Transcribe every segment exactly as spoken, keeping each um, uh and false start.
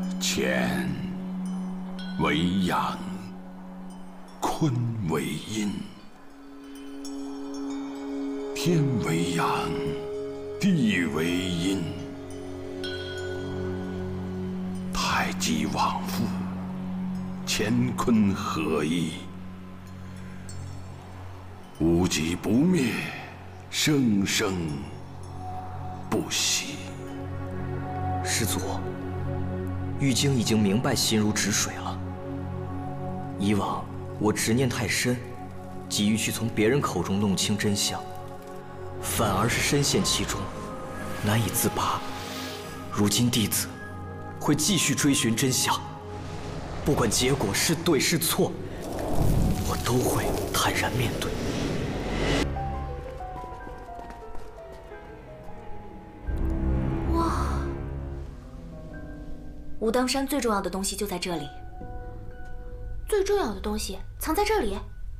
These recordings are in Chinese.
乾为阳，坤为阴，天为阳，地为阴，太极往复，乾坤合一，无极不灭，生生不息。 师祖，玉京已经明白心如止水了。以往我执念太深，急于去从别人口中弄清真相，反而是深陷其中，难以自拔。如今弟子会继续追寻真相，不管结果是对是错，我都会坦然面对。 哇！武当山最重要的东西就在这里。最重要的东西藏在这里。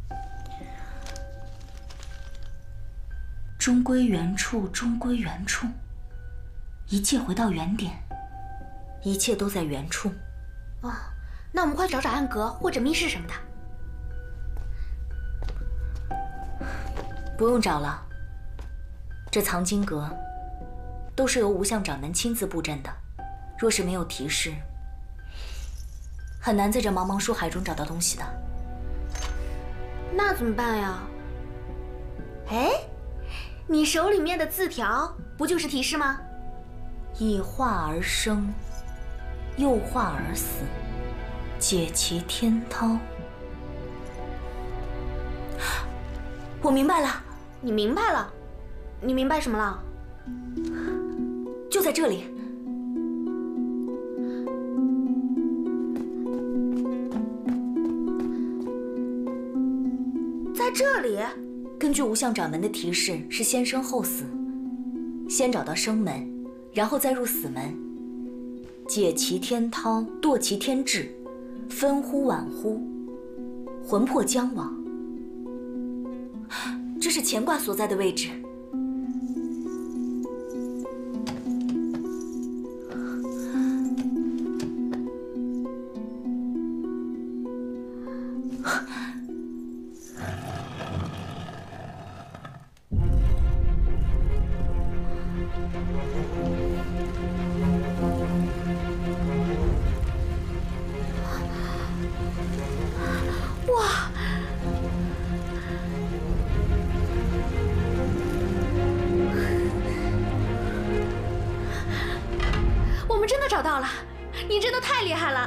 终归原处，终归原处，一切回到原点，一切都在原处。哦，那我们快找找暗格或者密室什么的。不用找了，这藏经阁都是由无相掌门亲自布阵的，若是没有提示，很难在这茫茫书海中找到东西的。那怎么办呀？哎，你手里面的字条不就是提示吗？以化而生，又化而死，解其天涛。我明白了。你明白了？你明白什么了？就在这里。在这里，根据无相掌门的提示，是先生后死，先找到生门，然后再入死门，解其天涛，堕其天志，分乎晚乎，魂魄将往。这是乾卦所在的位置。哇！我们真的找到了，你真的太厉害了！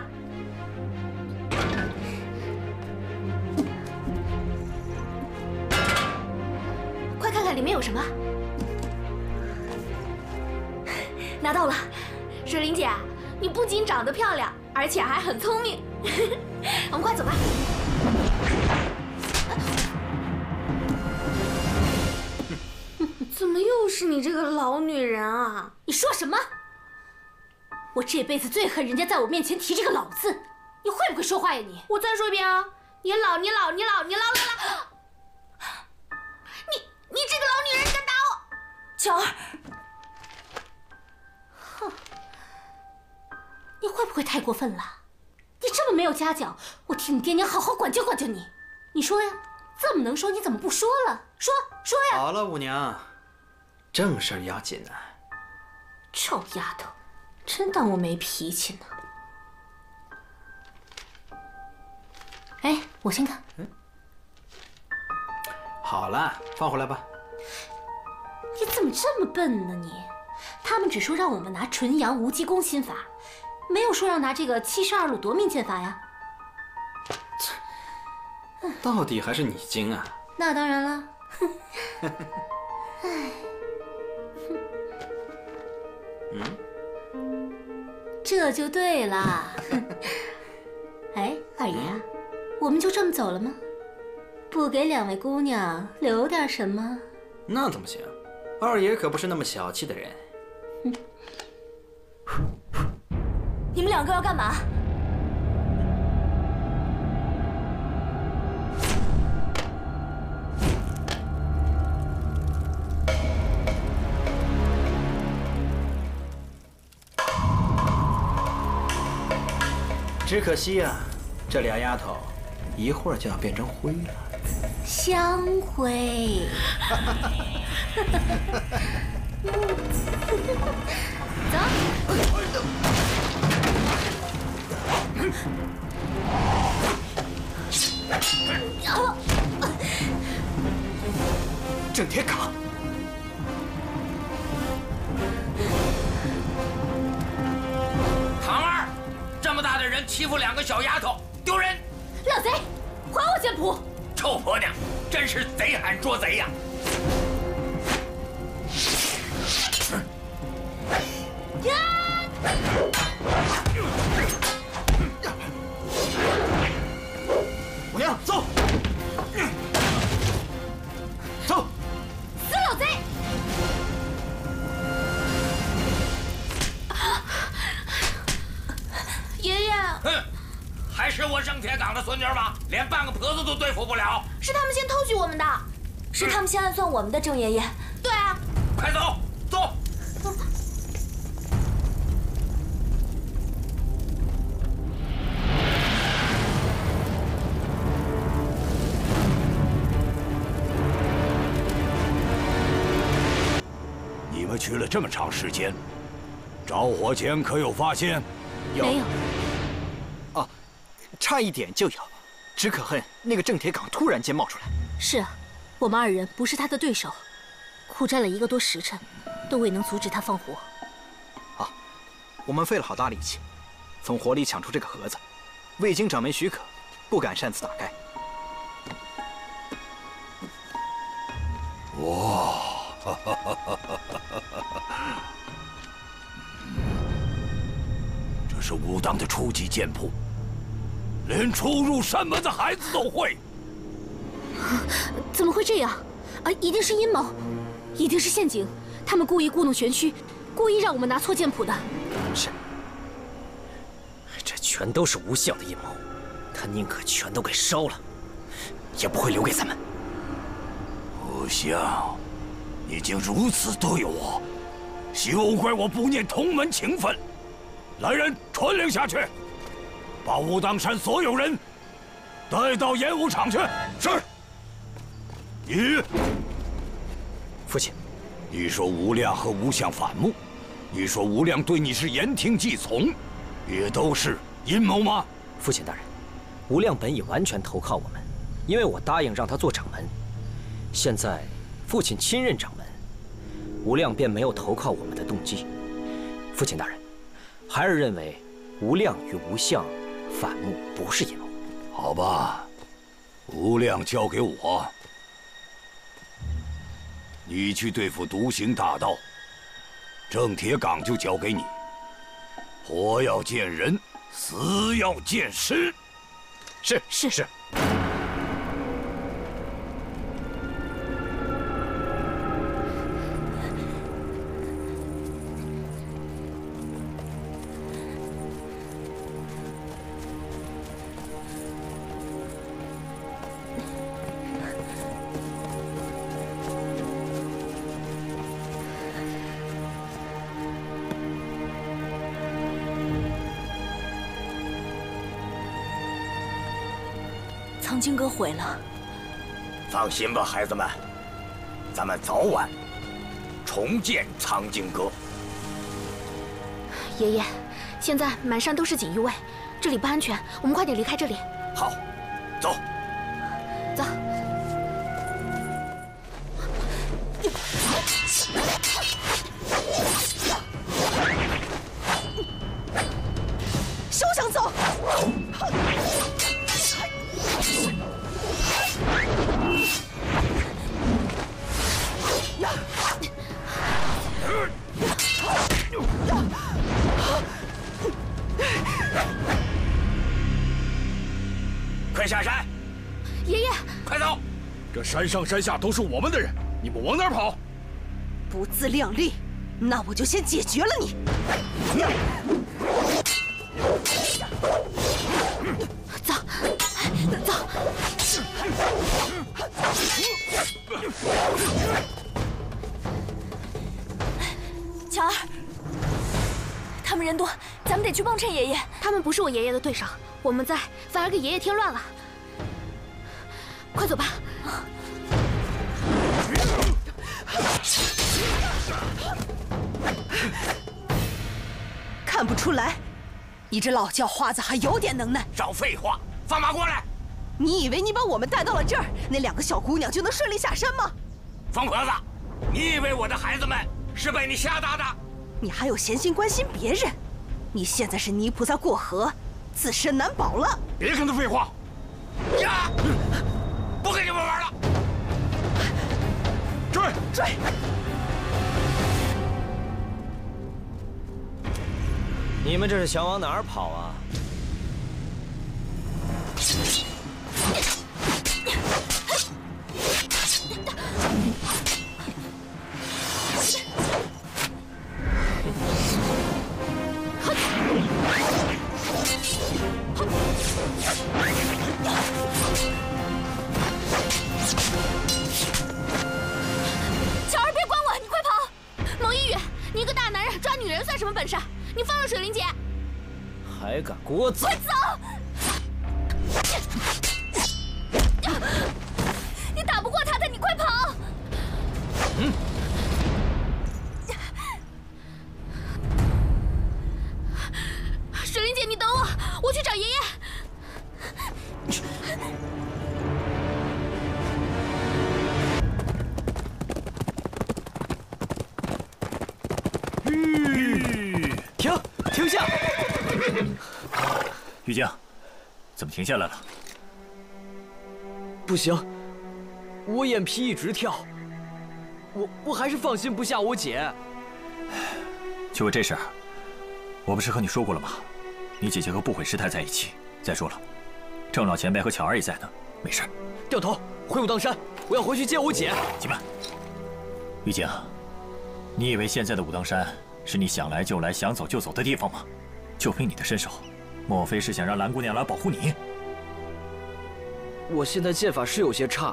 快看看里面有什么。拿到了，水灵姐，你不仅长得漂亮，而且还很聪明。我们快走吧。怎么又是你这个老女人啊？ 你说什么？我这辈子最恨人家在我面前提这个“老”字，你会不会说话呀你？ 我再说一遍啊！你老，你老，你老，你老老老！你你这个老女人，你敢打我？巧儿， 哼，你会不会太过分了？你这么没有家教，我替你爹娘好好管教管教你。你说呀，这么能说，你怎么不说了？说说呀！ 好了，五娘，正事儿要紧啊。 臭丫头，真当我没脾气呢。哎，我先看。 嗯。好了，放回来吧。 你怎么这么笨呢你？他们只说让我们拿纯阳无极功心法，没有说让拿这个七十二路夺命剑法呀。 到底还是你精啊！ 那当然了。哎， 嗯， 这就对了。哎，二爷，我们就这么走了吗？不给两位姑娘留点什么？ 那怎么行？二爷可不是那么小气的人。 你们两个要干嘛？ 只可惜呀、啊，这俩丫头一会儿就要变成灰了。 香灰。走。 郑铁岗。 这么大的人欺负两个小丫头，丢人！ 老贼，还我剑谱！ 臭婆娘，真是贼喊捉贼呀！ 母娘，走，走！ 死老贼！ 爷爷， 哼，还是我郑铁岗的孙女吗？连半个婆子都对付不了。 是他们先偷取我们的，是他们先暗算我们的，郑爷爷。 对啊， 快走，走。 你们去了这么长时间，着火前可有发现？ 没有， 啊，差一点就有，只可恨那个郑铁岗突然间冒出来。 是啊，我们二人不是他的对手，苦战了一个多时辰，都未能阻止他放火。 啊，我们费了好大力气，从火里抢出这个盒子，未经掌门许可，不敢擅自打开。 哇！这是武当的初级剑谱，连初入山门的孩子都会。 怎么会这样？啊，一定是阴谋，一定是陷阱。他们故意故弄玄虚，故意让我们拿错剑谱的。 是，这全都是吴相的阴谋。他宁可全都给烧了，也不会留给咱们。 吴相，你竟如此对我，休怪我不念同门情分。 来人，传令下去，把武当山所有人带到演武场去。是。你， 父亲， 你说吴亮和吴相反目，你说吴亮对你是言听计从，也都是阴谋吗？ 父亲大人，吴亮本已完全投靠我们，因为我答应让他做掌门。现在父亲亲任掌门，吴亮便没有投靠我们的动机。父亲大人。 孩儿认为，吴亮与吴相反目不是阴谋。 好吧，吴亮交给我，你去对付独行大盗。郑铁岗就交给你，活要见人，死要见尸。 是是是。 藏经阁毁了。 放心吧，孩子们，咱们早晚重建藏经阁。 爷爷，现在满山都是锦衣卫，这里不安全，我们快点离开这里。 好，走。 走。 休想走！ 快下山！ 爷爷， 快走！ 这山上山下都是我们的人，你们往哪儿跑？ 不自量力，那我就先解决了你！ 走，走。 乔儿，他们人多，咱们得去帮衬爷爷。 他们不是我爷爷的对手，我们在反而给爷爷添乱了。快走吧。 看不出来，你这老叫花子还有点能耐。 少废话，放马过来！ 你以为你把我们带到了这儿，那两个小姑娘就能顺利下山吗？ 疯婆子，你以为我的孩子们是被你吓大的？ 你还有闲心关心别人？你现在是泥菩萨过河，自身难保了。 别跟他废话！呀！不跟你们玩了！追追！ 你们这是想往哪儿跑啊？ 巧儿，别管我，你快跑！蒙一宇，你一个大男人抓女人算什么本事？你放了水灵姐！ 还敢给我走！ 快走！你打不过他的，你快跑！嗯。水灵姐，你等我，我去找爷爷。 停！停下！ 玉晶，怎么停下来了？ 不行，我眼皮一直跳，我我还是放心不下我姐。 就为这事儿，我不是和你说过了吗？你姐姐和不悔师太在一起。再说了，郑老前辈和巧儿也在呢，没事。 掉头回武当山，我要回去接我姐。 且慢，玉晶，你以为现在的武当山是你想来就来、想走就走的地方吗？就凭你的身手，莫非是想让蓝姑娘来保护你？ 我现在剑法是有些差。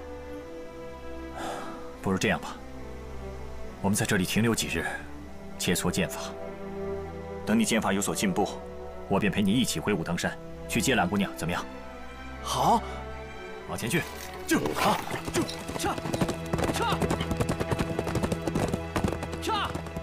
不如这样吧，我们在这里停留几日，切磋剑法。等你剑法有所进步，我便陪你一起回武当山去接蓝姑娘，怎么样？ 好， 往前去，就好，就撤，撤，撤。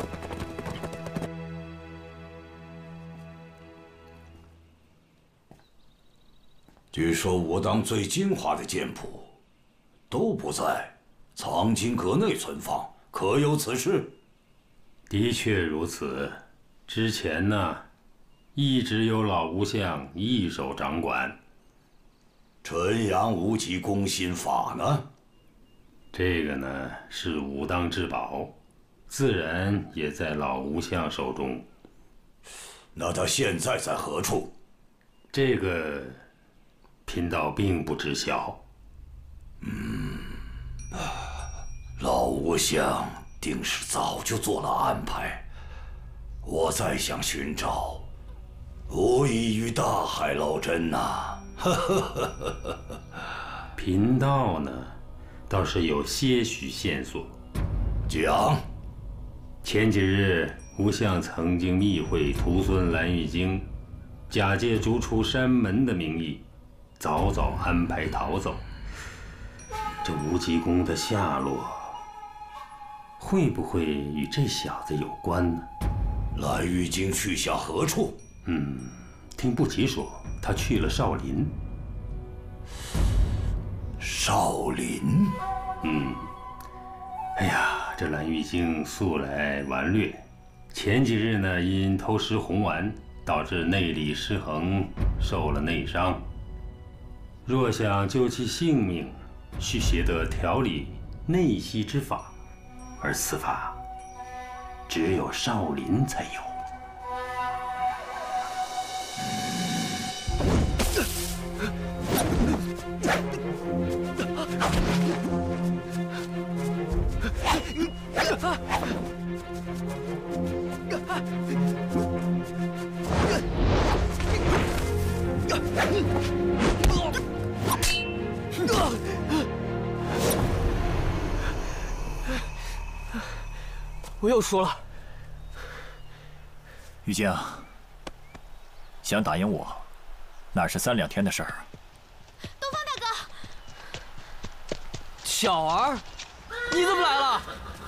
据说武当最精华的剑谱都不在藏经阁内存放，可有此事？ 的确如此。之前呢，一直由老无相一手掌管。 纯阳无极攻心法呢？ 这个呢是武当至宝，自然也在老无相手中。 那他现在在何处？ 这个贫道并不知晓。 嗯，老无相定是早就做了安排。我再想寻找，无异于大海捞针呐。 贫道呢，倒是有些许线索。 讲。 前几日，无相曾经密会徒孙蓝玉京，假借逐出山门的名义，早早安排逃走。这无极宫的下落，会不会与这小子有关呢？ 蓝玉京去向何处？ 嗯，听不齐说他去了少林。 少林？ 嗯。哎呀，这蓝玉京素来顽劣，前几日呢因偷食红丸，导致内力失衡，受了内伤。若想救其性命，需学得调理内息之法，而此法只有少林才有。 我又说了， 玉京， 想打赢我，那是三两天的事儿。 东方大哥， 巧儿，你怎么来了？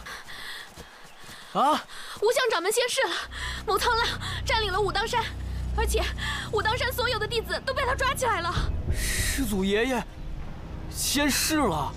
啊！ 无相掌门仙逝了，某苍浪占领了武当山，而且武当山所有的弟子都被他抓起来了。 师祖爷爷仙逝了。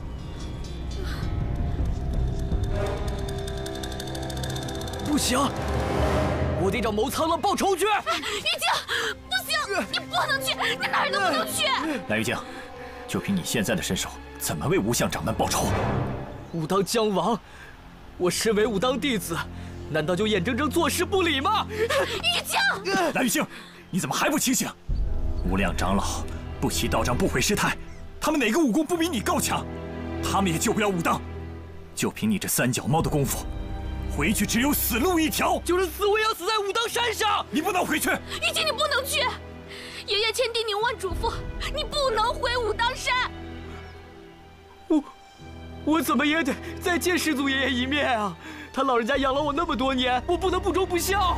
不行，我得找谋苍浪报仇去。 玉京，不行，你不能去，你哪儿都不能去。 蓝玉净，就凭你现在的身手，怎么为无相掌门报仇？ 武当将亡，我身为武当弟子，难道就眼睁睁坐视不理吗？ 玉京， 蓝玉净，你怎么还不清醒？无量长老不齐道长不毁师太，他们哪个武功不比你高强？他们也救不了武当，就凭你这三脚猫的功夫。 回去只有死路一条， 就是死我也要死在武当山上！ 你不能回去， 玉京，你不能去！爷爷千叮咛万嘱咐，你不能回武当山。 我，我怎么也得再见师祖爷爷一面啊！他老人家养了我那么多年，我不能不忠不孝。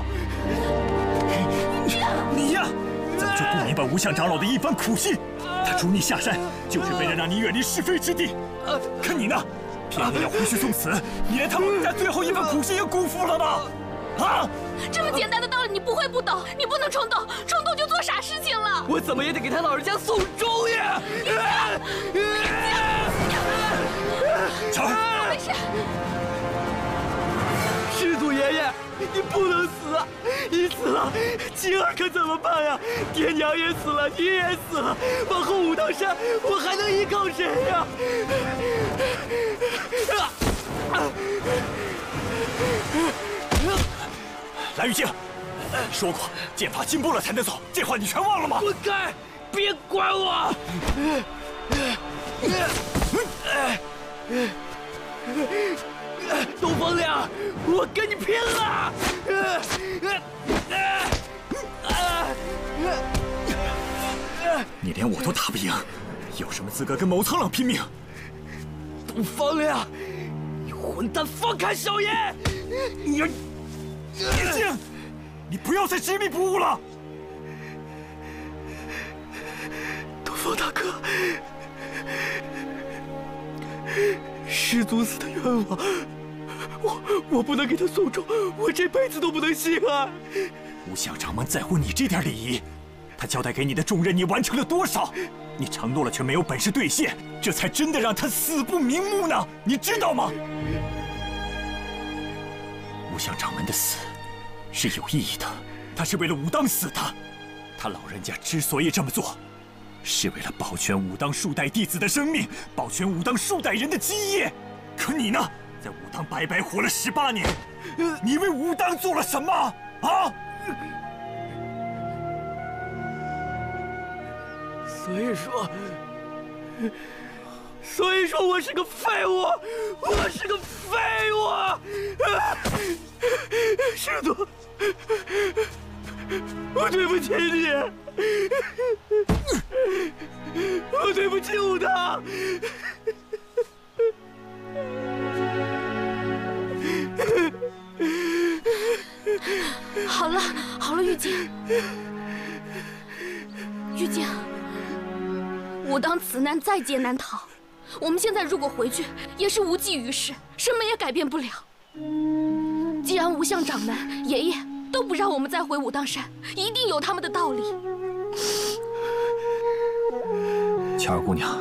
你呀，怎么就不明白无相长老的一番苦心？他逐你下山，就是为了让你远离是非之地。可你呢？ 偏偏要回去送死，你连他们家最后一份苦心也辜负了吗？啊！ 这么简单的道理你不会不懂，你不能冲动，冲动就做傻事情了。 我怎么也得给他老人家送终呀！ 巧儿， 我没事。 师祖爷爷，你不能死啊！你死了，晴儿可怎么办呀？爹娘也死了，你也死了，往后武当山我还能依靠谁呀？ 蓝玉净，说过剑法进步了才能走，这话你全忘了吗？ 滚开！别管我！东风亮，我跟你拼了！ 你连我都打不赢，有什么资格跟谋苍浪拼命？ 东方亮，你混蛋，放开小爷！ 你，玉净，你不要再执迷不悟了。 东方大哥，师祖死的冤枉，我我不能给他送终，我这辈子都不能心安。 无相掌门在乎你这点礼仪，他交代给你的重任，你完成了多少？ 你承诺了却没有本事兑现，这才真的让他死不瞑目呢，你知道吗？无相掌门的死是有意义的，他是为了武当死的。他老人家之所以这么做，是为了保全武当数代弟子的生命，保全武当数代人的基业。可你呢，在武当白白活了十八年，你为武当做了什么啊？ 所以说，所以说我是个废物，我是个废物。师祖，我对不起你，我对不起武当。 好了，好了，玉净，玉净。 武当此难在劫难逃，我们现在如果回去，也是无济于事，什么也改变不了。既然无相掌门、爷爷都不让我们再回武当山，一定有他们的道理。 巧儿姑娘，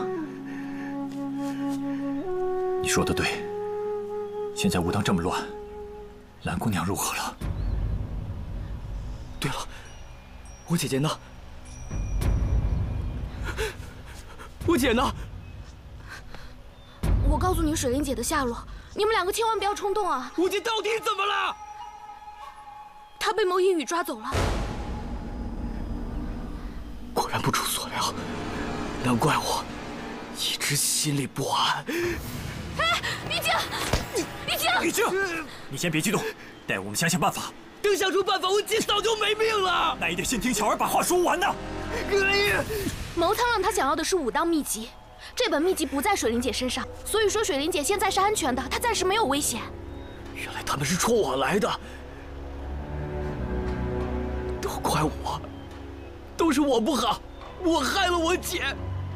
你说的对。现在武当这么乱，蓝姑娘如何了？ 对了，我姐姐呢？ 我姐呢？ 我告诉你水灵姐的下落，你们两个千万不要冲动啊！ 我姐到底怎么了？ 她被牟一羽抓走了。 果然不出所料，难怪我一直心里不安。 哎，玉净，玉净， 玉净，你先别激动，待我们想想办法。 等想出办法，我姐早就没命了。 那也得先听巧儿把话说完呢。 谋苍浪他想要的是武当秘籍，这本秘籍不在水灵姐身上，所以说水灵姐现在是安全的，她暂时没有危险。 原来他们是冲我来的，都怪我， 都是我不好，我害了我姐。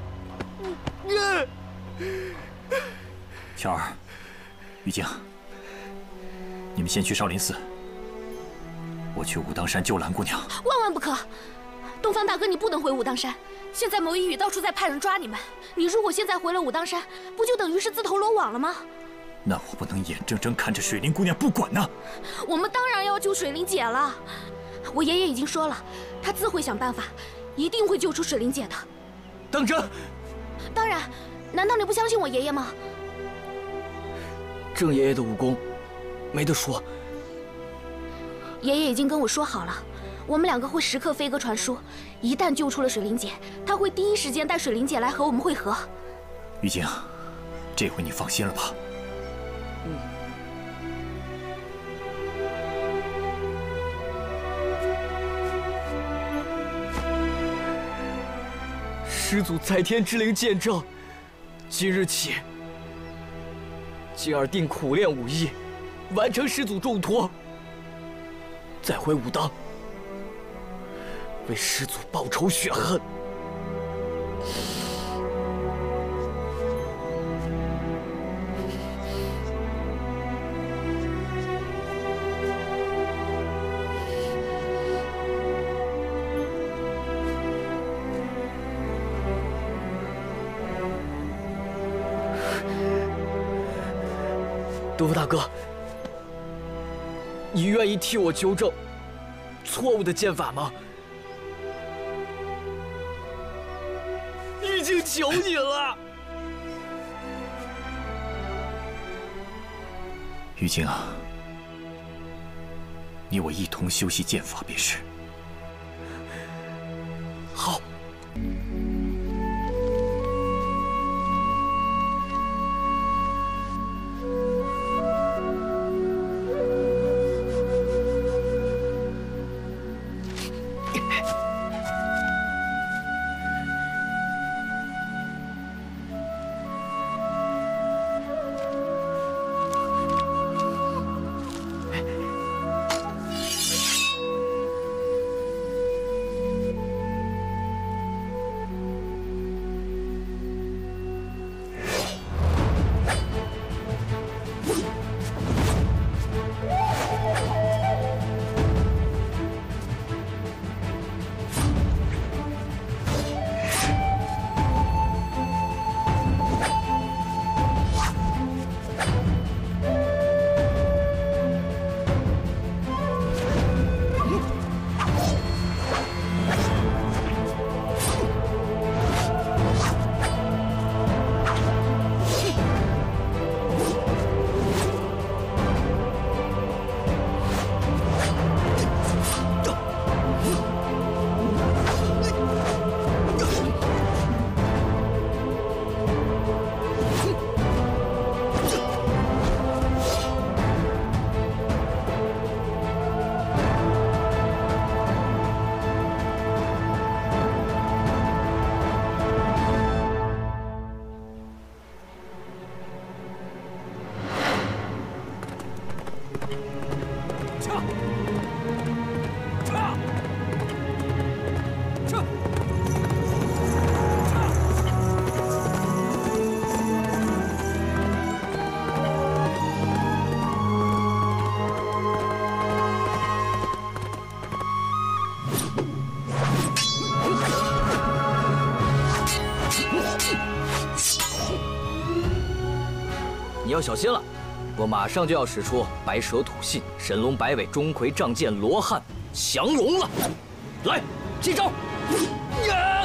乔儿、玉晶，你们先去少林寺，我去武当山救蓝姑娘。 万万不可！东方大哥，你不能回武当山。现在牟一羽到处在派人抓你们，你如果现在回了武当山，不就等于是自投罗网了吗？ 那我不能眼睁睁看着水灵姑娘不管呢。 我们当然要救水灵姐了。我爷爷已经说了，他自会想办法，一定会救出水灵姐的。 当真？ 当然，难道你不相信我爷爷吗？ 郑爷爷的武功，没得说。 爷爷已经跟我说好了，我们两个会时刻飞鸽传书，一旦救出了水灵姐，他会第一时间带水灵姐来和我们会合。 玉晶，这回你放心了吧？ 嗯。师祖在天之灵见证，今日起，今儿定苦练武艺，完成师祖重托，再回武当，为师祖报仇雪恨。东方大哥，你愿意替我纠正错误的剑法吗？玉晶，求你了！ 玉晶啊，你我一同修习剑法便是。 好。你要小心了，我马上就要使出白蛇吐信、神龙摆尾、钟馗仗剑、罗汉降龙了。来，接招！呀！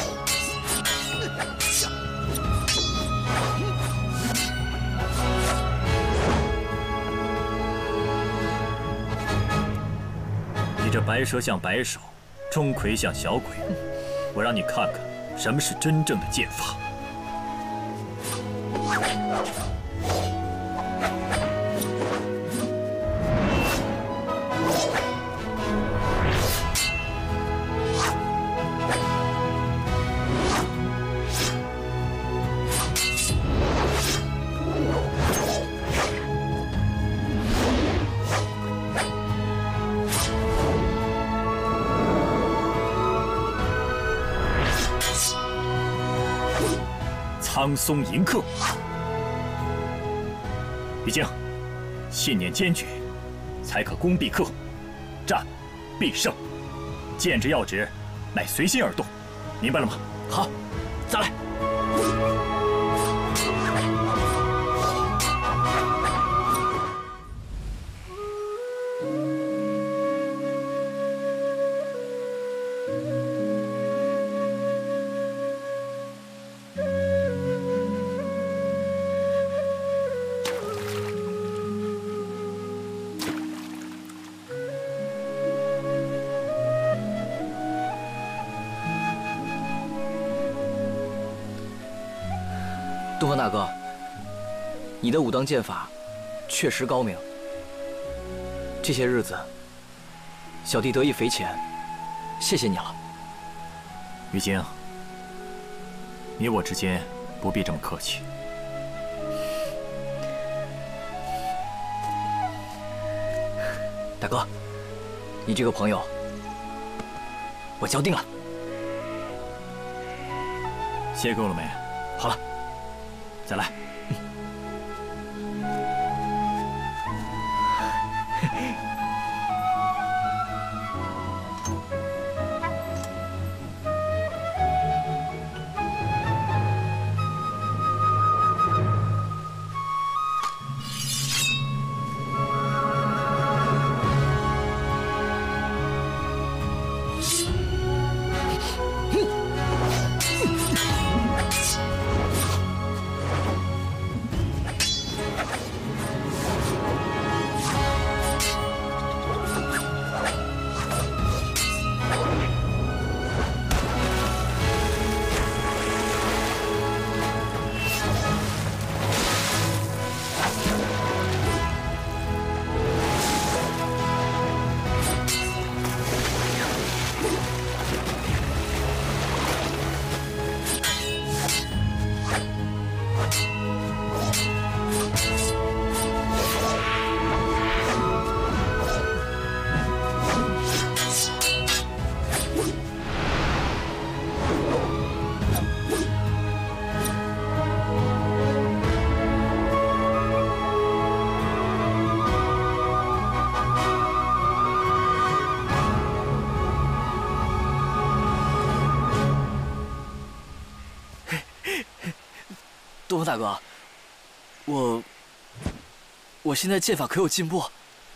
你这白蛇像白手，钟馗像小鬼，我让你看看什么是真正的剑法。 苍松迎客。于京，信念坚决，才可攻必克，战必胜。剑之要旨，乃随心而动，明白了吗？ 好，再来。 东方大哥，你的武当剑法确实高明。这些日子，小弟得意匪浅，谢谢你了。 于京，你我之间不必这么客气。 大哥，你这个朋友，我交定了。 歇够了没？ 好了。 再来。 东风大哥，我我现在剑法可有进步？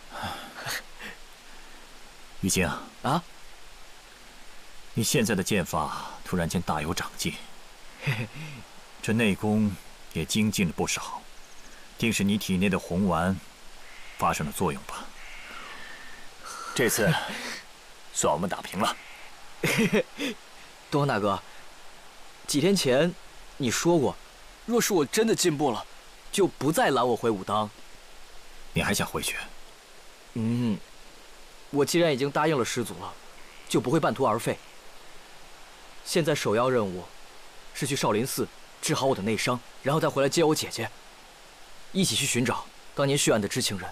于京啊， 你现在的剑法突然间大有长进，这内功也精进了不少，定是你体内的红丸发生了作用吧？这次算我们打平了。 东风大哥，几天前你说过。 若是我真的进步了，就不再拦我回武当。 你还想回去？ 嗯，我既然已经答应了师祖了，就不会半途而废。现在首要任务是去少林寺治好我的内伤，然后再回来接我姐姐，一起去寻找当年血案的知情人。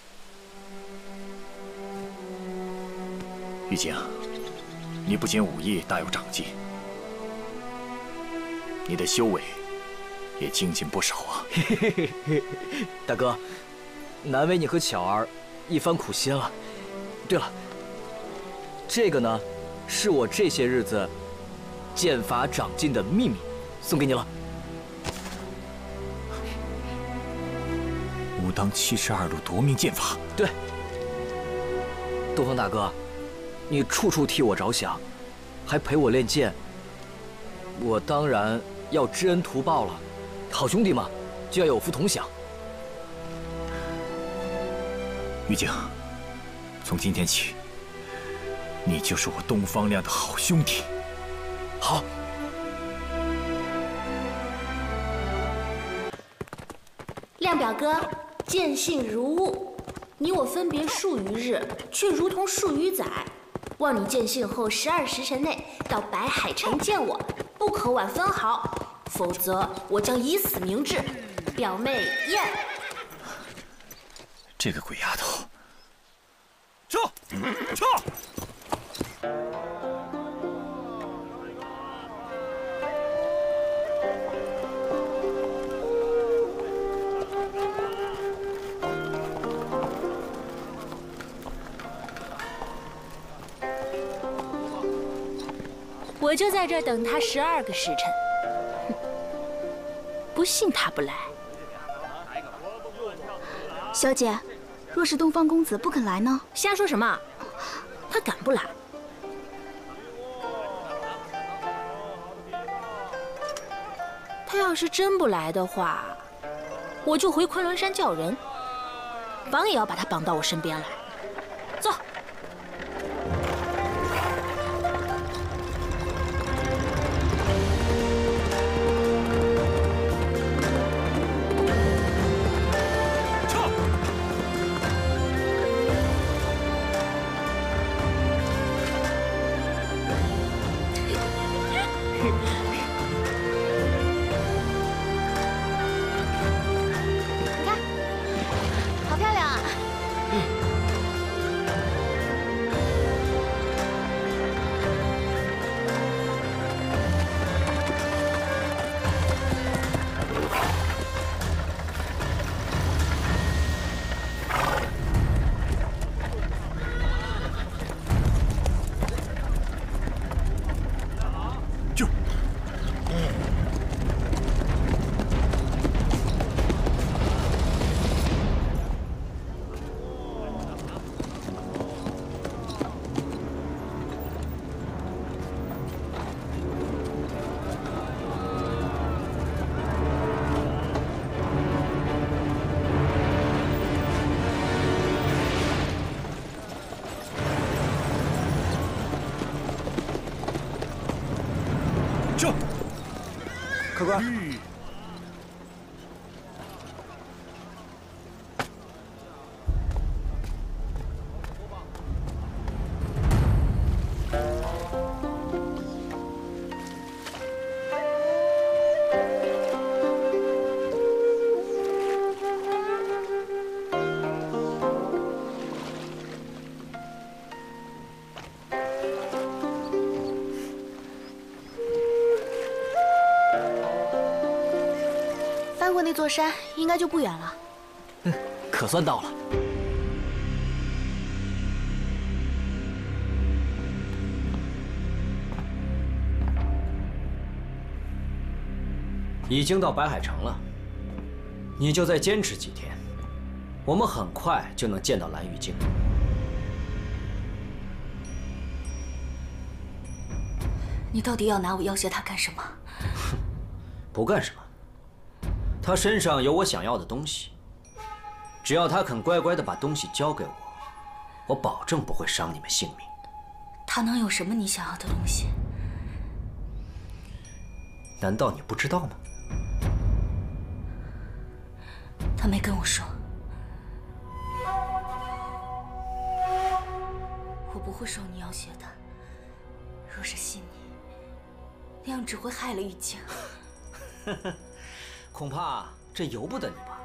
于京，你不仅武艺大有长进，你的修为。 也精进不少啊！ 大哥，难为你和巧儿一番苦心了。对了，这个呢，是我这些日子剑法长进的秘密，送给你了。 武当七十二路夺命剑法。 对，东风大哥，你处处替我着想，还陪我练剑，我当然要知恩图报了。 好兄弟嘛，就要有福同享。 于京，从今天起，你就是我东方亮的好兄弟。 好。 亮表哥，见信如晤，你我分别数余日，却如同数余载。望你见信后十二时辰内到白海城见我，不可晚分毫。 否则，我将以死明志。表妹燕， 这个鬼丫头，撤，撤！ 我就在这儿等他十二个时辰。哼，不信他不来。 小姐，若是东方公子不肯来呢？ 瞎说什么？他敢不来？他要是真不来的话，我就回昆仑山叫人，绑也要把他绑到我身边来。走。 客官， 翻过那座山，应该就不远了。 嗯，可算到了。 已经到白海城了，你就再坚持几天，我们很快就能见到蓝玉京。 你到底要拿我要挟他干什么？ 哼，不干什么。他身上有我想要的东西，只要他肯乖乖的把东西交给我，我保证不会伤你们性命。 他能有什么你想要的东西？ 难道你不知道吗？ 他没跟我说。我不会受你要挟的。若是信你，那样只会害了玉京。 恐怕这由不得你吧。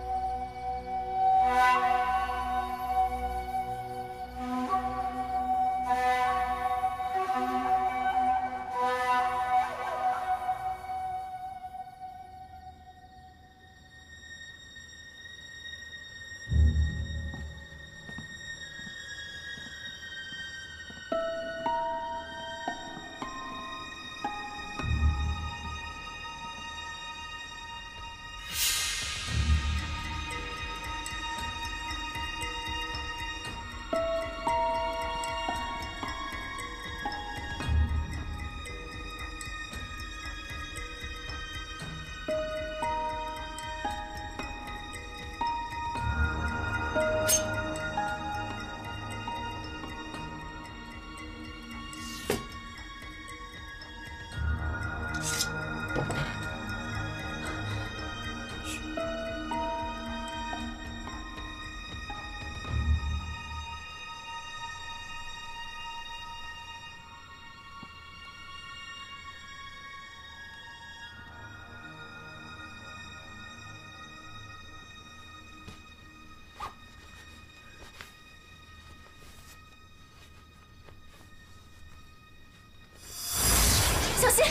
小心！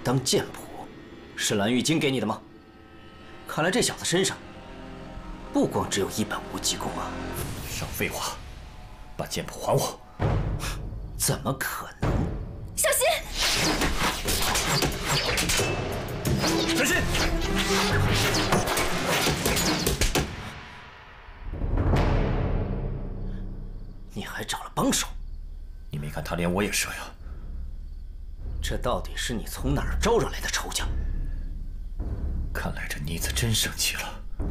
当剑谱是蓝玉京给你的吗？看来这小子身上不光只有一本无极功啊！ 少废话，把剑谱还我！ 怎么可能？ 小心！ 小心！ 你还找了帮手？ 你没看他连我也射呀？ 这到底是你从哪儿招惹来的仇家？ 看来这妮子真生气了。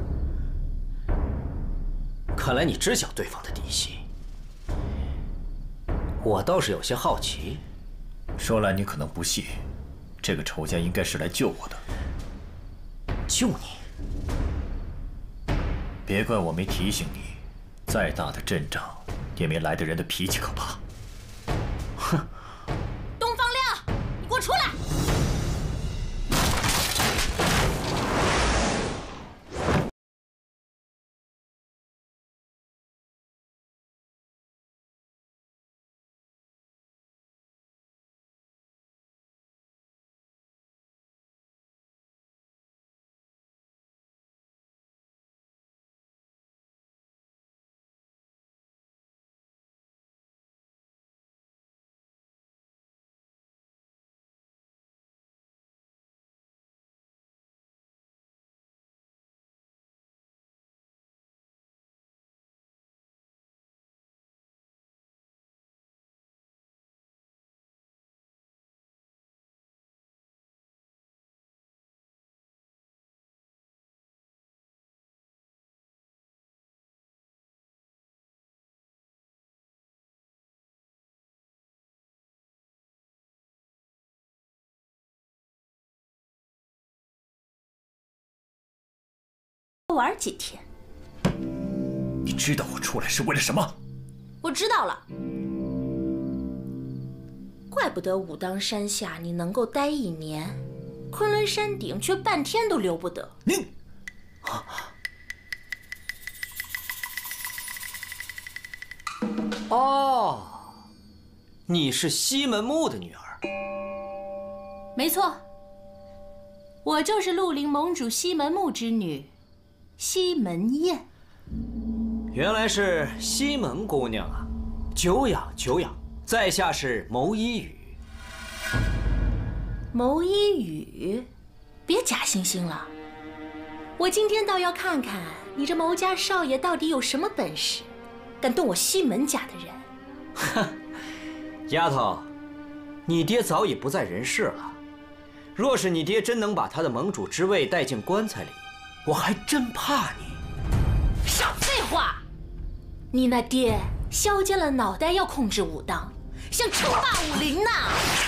看来你知晓对方的底细，我倒是有些好奇。 说来你可能不信，这个仇家应该是来救我的。 救你？ 别怪我没提醒你，再大的阵仗也没来的人的脾气可怕。 哼！ 东方亮，你给我出来！玩几天？ 你知道我出来是为了什么？ 我知道了，怪不得武当山下你能够待一年，昆仑山顶却半天都留不得。 你， 哦，你是西门木的女儿。 没错，我就是绿林盟主西门木之女。西门燕， 原来是西门姑娘啊！久仰久仰，在下是牟一羽。 牟一羽，别假惺惺了。我今天倒要看看你这牟家少爷到底有什么本事，敢动我西门家的人。 哼，丫头，你爹早已不在人世了。若是你爹真能把他的盟主之位带进棺材里，我还真怕你。 少废话！你那爹削尖了脑袋要控制武当，想称霸武林呐！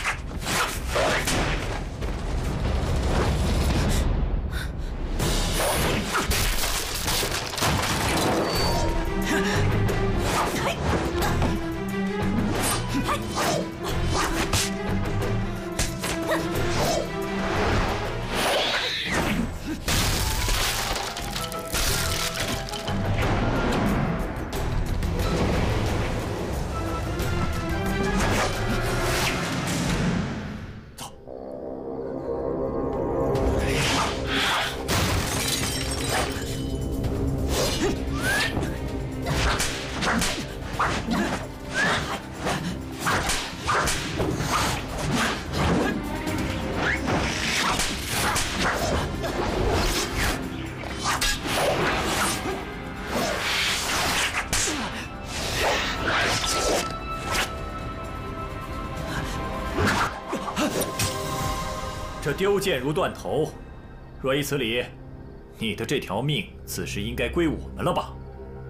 这丢剑如断头，若依此理，你的这条命此时应该归我们了吧？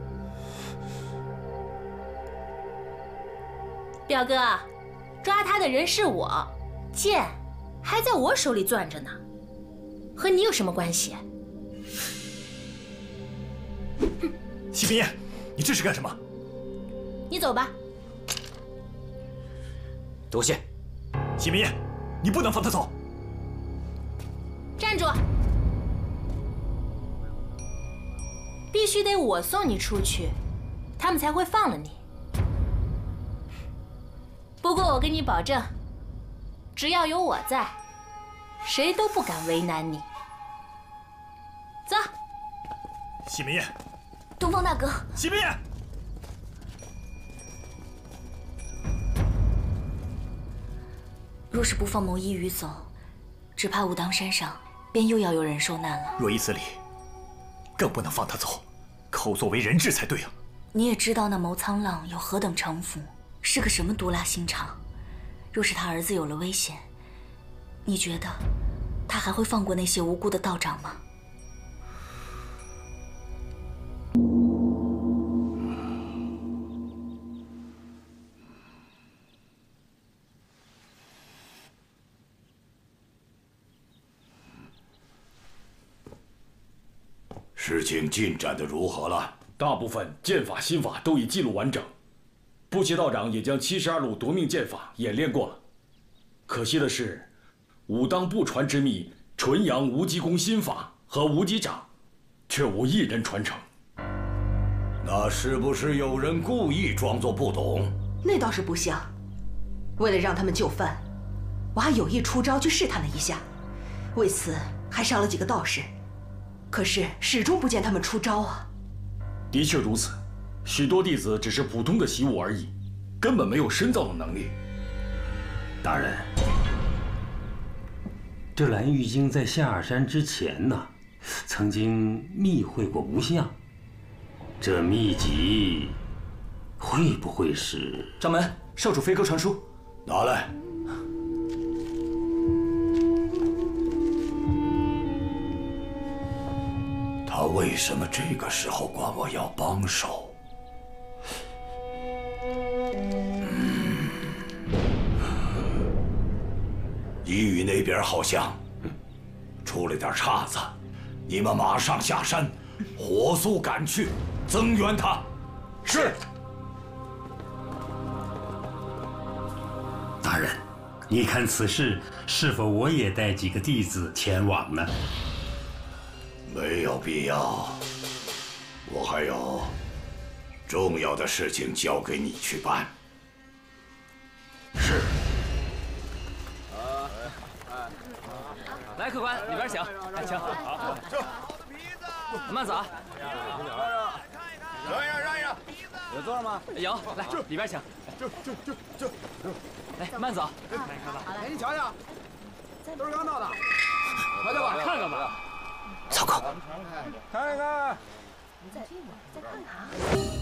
表哥，抓他的人是我，剑还在我手里攥着呢，和你有什么关系？ 西门燕，你这是干什么？ 你走吧。 多谢。 西门燕，你不能放他走。 站住！必须得我送你出去，他们才会放了你。不过我跟你保证，只要有我在， 谁都不敢为难你。走。 西门宴， 东方大哥。 西门宴。 若是不放牟一鱼走，只怕武当山上便又要有人受难了。 若依此理，更不能放他走，口作为人质才对啊！ 你也知道那牟苍浪有何等城府，是个什么毒辣心肠。若是他儿子有了危险，你觉得他还会放过那些无辜的道长吗？ 事情进展的如何了？ 大部分剑法、心法都已记录完整，布奇道长也将七十二路夺命剑法演练过了。可惜的是，武当不传之秘纯阳无极功心法和无极掌，却无一人传承。 那是不是有人故意装作不懂？ 那倒是不像。为了让他们就范，我还有意出招去试探了一下，为此还伤了几个道士。 可是始终不见他们出招啊！ 的确如此，许多弟子只是普通的习武而已，根本没有深造的能力。 大人，这蓝玉京在下山之前呢，曾经密会过无相。这秘籍会不会是？ 掌门，少主飞鸽传书， 拿来。 他为什么这个时候管我要帮手？嗯，一宇那边好像出了点岔子，你们马上下山，火速赶去增援他。是。 大人，你看此事是否我也带几个弟子前往呢？ 没有必要，我还有重要的事情交给你去办。是。 来，客官，里边请，来请。好，慢走啊。 让一让，让一让。 有座吗？有，来里边请。 就就就就。 来，慢走。 看一看吧。哎，你瞧瞧，都是刚到的，瞧瞧吧，看看吧。 糟糕！ 看一看， 你再再看看啊！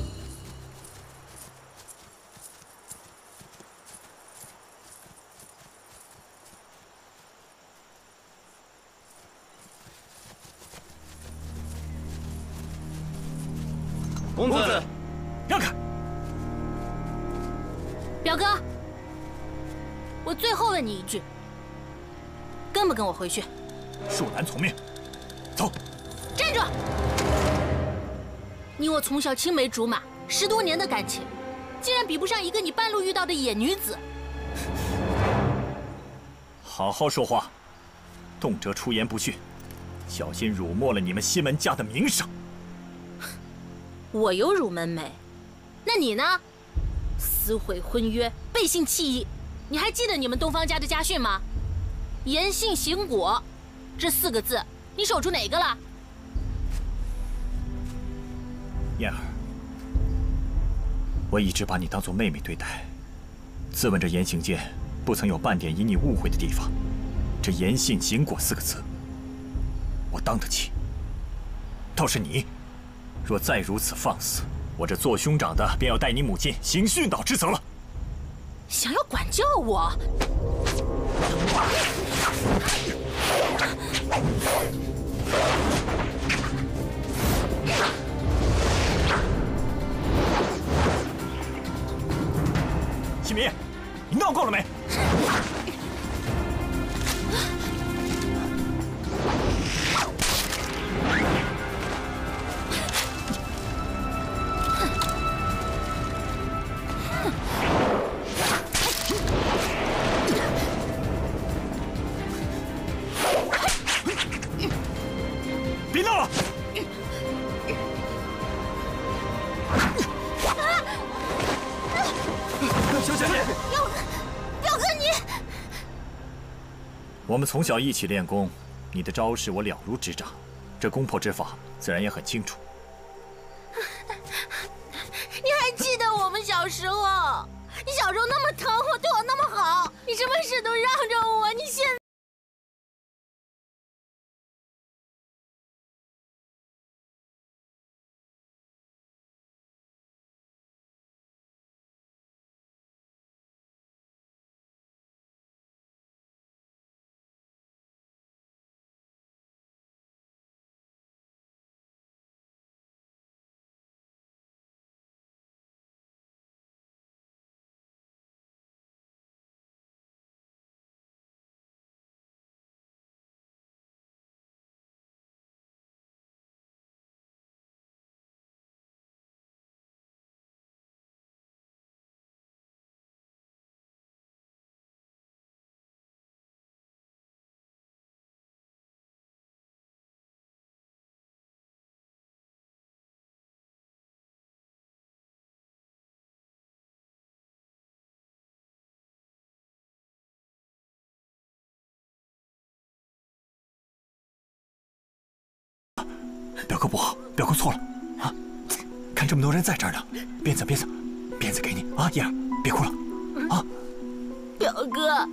公子， 让开！ 表哥，我最后问你一句，跟不跟我回去？ 恕难从命。 走， 站住！你我从小青梅竹马，十多年的感情，竟然比不上一个你半路遇到的野女子。 好好说话，动辄出言不逊，小心辱没了你们西门家的名声。 我有辱门没？那你呢？撕毁婚约，背信弃义，你还记得你们东方家的家训吗？言信行果，这四个字。 你守住哪个了？ 燕儿，我一直把你当做妹妹对待。自问这言行间，不曾有半点引你误会的地方。这言信行果四个字，我当得起。倒是你，若再如此放肆，我这做兄长的便要带你母亲行训导之责了。 想要管教我？ 西明，你闹够了没？别闹了！ 小姐姐，表表哥你。 我们从小一起练功，你的招式我了如指掌，这攻破之法自然也很清楚。 你还记得我们小时候？你小时候那么疼我，对我那么好，你什么事都让着我，你现在…… 表哥不好，表哥错了啊！看这么多人在这儿呢，鞭子鞭子，鞭子给你啊！燕儿，别哭了啊！ 表哥，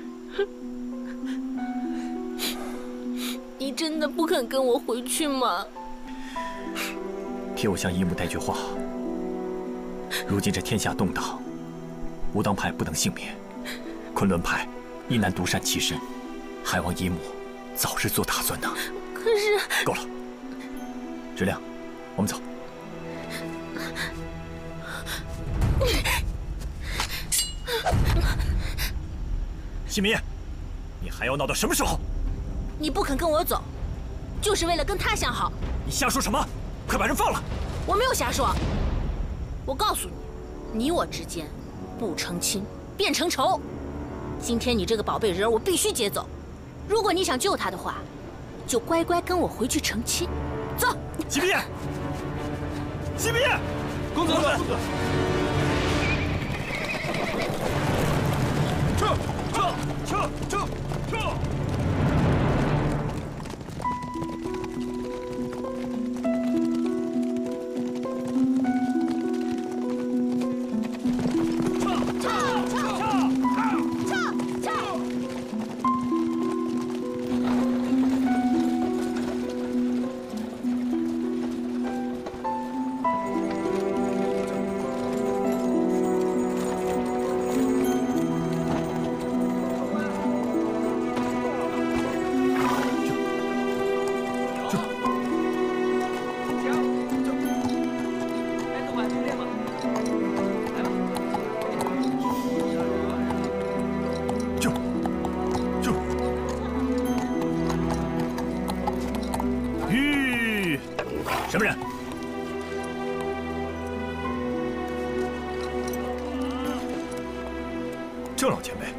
你真的不肯跟我回去吗？ 替我向姨母带句话。如今这天下动荡，武当派不能幸免，昆仑派亦难独善其身，还望姨母早日做打算呢。 可是， 够了。 石亮，我们走。西明，你还要闹到什么时候？ 你不肯跟我走，就是为了跟他相好。 你瞎说什么？快把人放了！ 我没有瞎说。我告诉你，你我之间不成亲便成仇。今天你这个宝贝人，我必须接走。如果你想救他的话，就乖乖跟我回去成亲。走。 西明，西明， 公子，公子，撤，撤，撤，撤，撤！ 什么人？郑老前辈，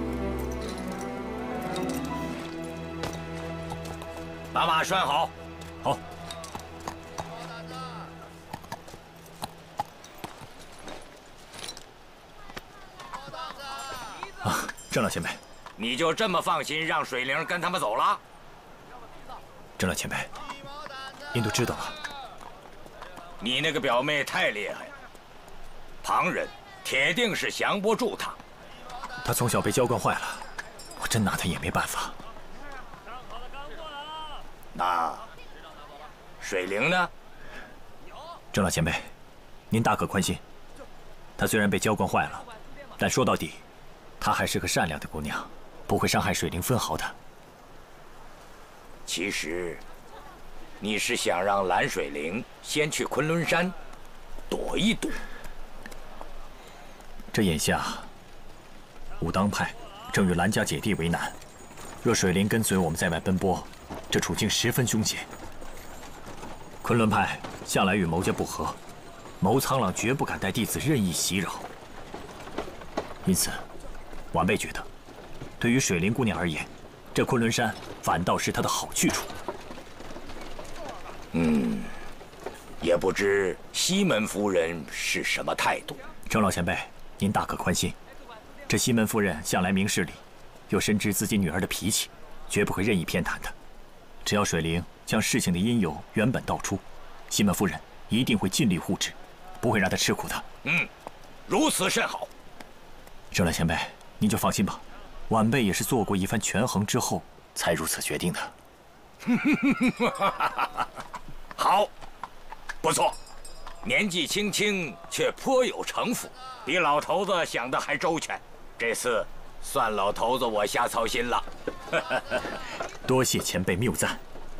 把马拴好。 好。啊，郑老前辈， 你就这么放心让水灵跟他们走了？ 郑老前辈，您都知道了。 你那个表妹太厉害了，旁人铁定是降不住她。 她从小被娇惯坏了，我真拿她也没办法。 那水灵呢？ 郑老前辈，您大可宽心。她虽然被娇惯坏了，但说到底，她还是个善良的姑娘，不会伤害水灵分毫的。 其实。 你是想让蓝水灵先去昆仑山躲一躲？ 这眼下，武当派正与蓝家姐弟为难。若水灵跟随我们在外奔波，这处境十分凶险。昆仑派向来与牟家不和，牟苍朗绝不敢带弟子任意袭扰。因此，晚辈觉得，对于水灵姑娘而言，这昆仑山反倒是她的好去处。 嗯，也不知西门夫人是什么态度。 郑老前辈，您大可宽心，这西门夫人向来明事理， 又深知自己女儿的脾气，绝不会任意偏袒的。只要水灵将事情的因由原本道出，西门夫人一定会尽力护持，不会让她吃苦的。 嗯，如此甚好。 热兰前辈，您就放心吧，晚辈也是做过一番权衡之后才如此决定的。 好，不错，年纪轻轻却颇有城府，比老头子想的还周全。这次算老头子我瞎操心了。 多谢前辈谬赞。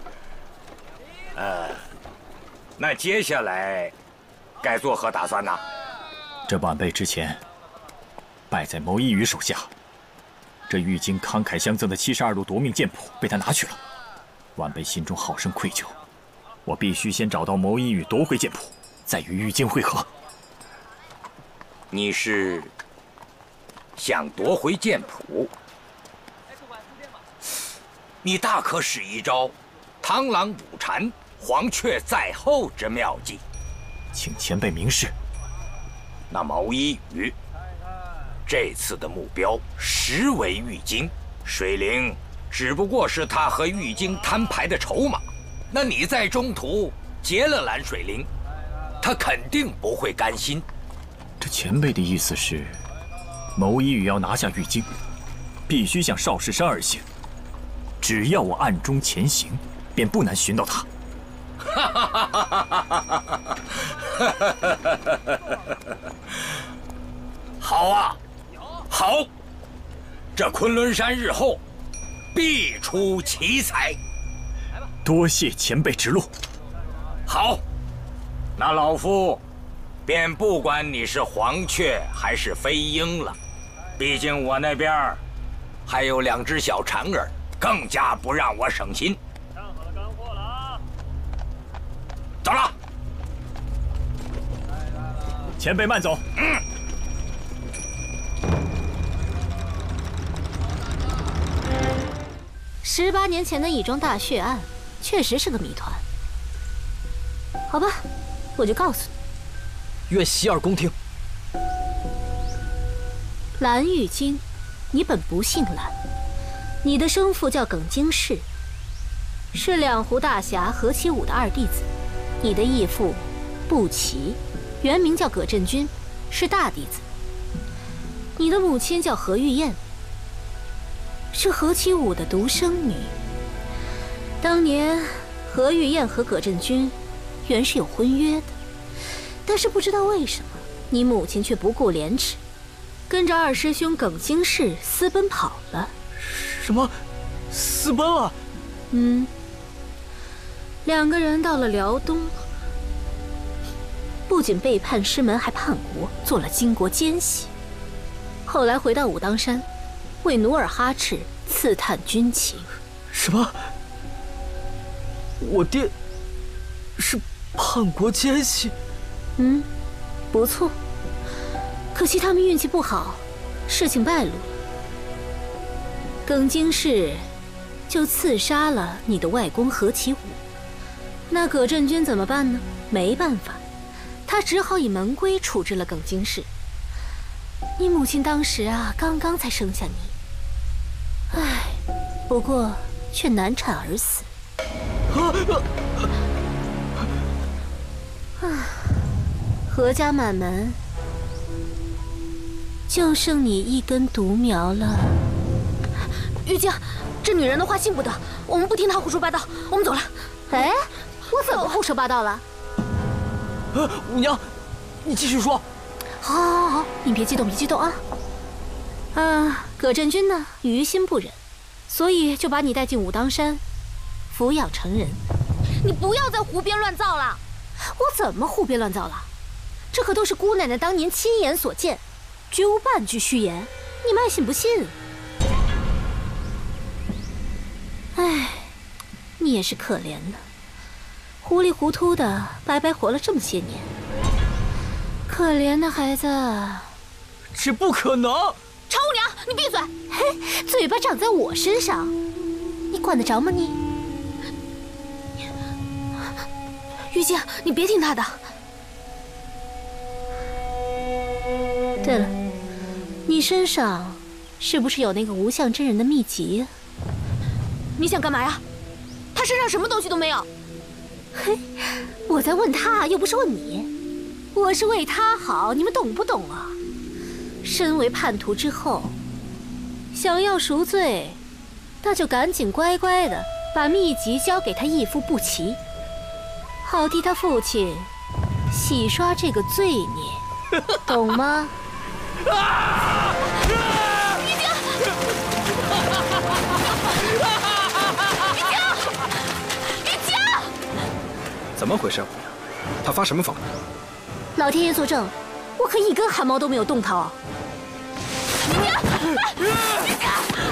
呃，那接下来该作何打算呢？ 这晚辈之前败在牟一羽手下，这玉京慷慨相赠的七十二路夺命剑谱被他拿去了，晚辈心中好生愧疚。我必须先找到牟一羽，夺回剑谱，再与玉京会合。 你是想夺回剑谱？你大可使一招螳螂捕蝉，黄雀在后之妙计， 请前辈明示。 那牟一羽这次的目标实为玉京，水灵只不过是他和玉京摊牌的筹码。那你在中途劫了蓝水灵，他肯定不会甘心。 这前辈的意思是，牟一羽要拿下玉京，必须向少室山而行。只要我暗中前行，便不难寻到他。 好啊，好，这昆仑山日后必出奇才。 多谢前辈指路。 好，那老夫便不管你是黄雀还是飞鹰了，毕竟我那边还有两只小蝉儿，更加不让我省心。 上好了干货了啊！ 走了。 前辈慢走。 嗯。 十八年前的义庄大血案，确实是个谜团。好吧，我就告诉你。 愿洗耳恭听。 蓝玉京，你本不姓蓝，你的生父叫耿京世，是两湖大侠何其武的二弟子。你的义父步骑，原名叫葛振军，是大弟子。你的母亲叫何玉燕，是何其武的独生女。当年何玉燕和葛振军原是有婚约的，但是不知道为什么，你母亲却不顾廉耻，跟着二师兄耿京世私奔跑了。 什么？私奔了？ 嗯。两个人到了辽东，不仅背叛师门，还叛国，做了金国奸细。后来回到武当山，为努尔哈赤刺探军情。 什么？我爹是叛国奸细？ 嗯，不错。可惜他们运气不好，事情败露了。耿京世就刺杀了你的外公何其武。那葛振军怎么办呢？没办法，他只好以门规处置了耿京世。你母亲当时啊，刚刚才生下你，唉，不过却难产而死。啊，何家满门就剩你一根独苗了。 玉京，这女人的话信不得，我们不听她胡说八道，我们走了。 哎，我怎么胡说八道了？ 呃，五娘，你继续说。 好，好，好，好，你别激动，别激动啊。啊，葛振军呢，于心不忍，所以就把你带进武当山，抚养成人。 你不要再胡编乱造了。 我怎么胡编乱造了？这可都是姑奶奶当年亲眼所见，绝无半句虚言。你们爱信不信？唉，你也是可怜呢，糊里糊涂的，白白活了这么些年。可怜的孩子。 这不可能！ 常五娘，你闭嘴！ 嘿，嘴巴长在我身上，你管得着吗你？ 玉京，你别听他的。 对了，你身上是不是有那个无相真人的秘籍呀？ 你想干嘛呀？他身上什么东西都没有。 嘿，我在问他，又不是问你。我是为他好，你们懂不懂啊？身为叛徒之后，想要赎罪，那就赶紧乖乖的把秘籍交给他义父不齐，好替他父亲洗刷这个罪孽，懂吗？啊！ 玉京，玉京，玉京， 怎么回事，姑娘？他发什么疯？ 老天爷作证，我可一根汗毛都没有动他哦。 玉京，玉京。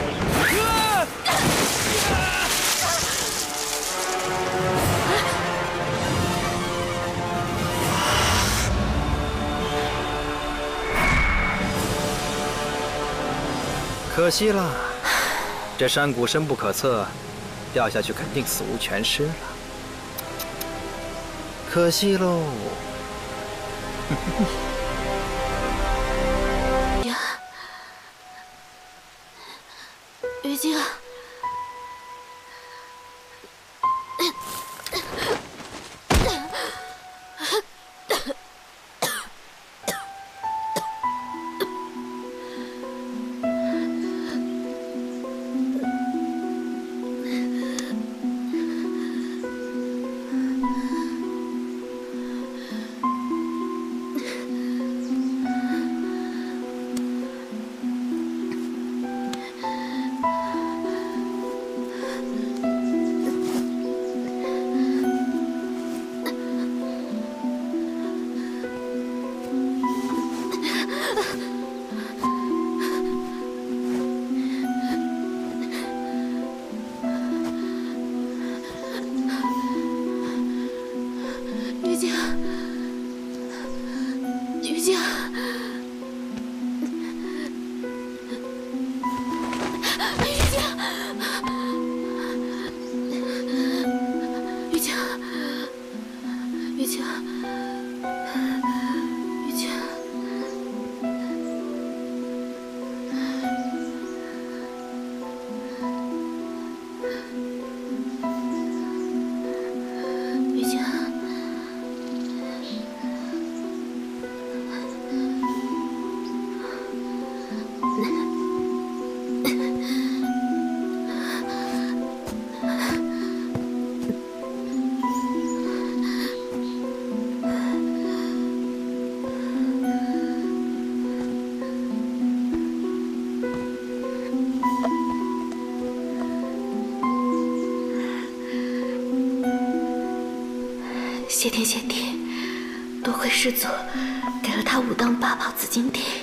可惜了，这山谷深不可测，掉下去肯定死无全尸了。可惜喽。 于京，谢天谢地，多亏师祖给了他武当八宝紫金锭。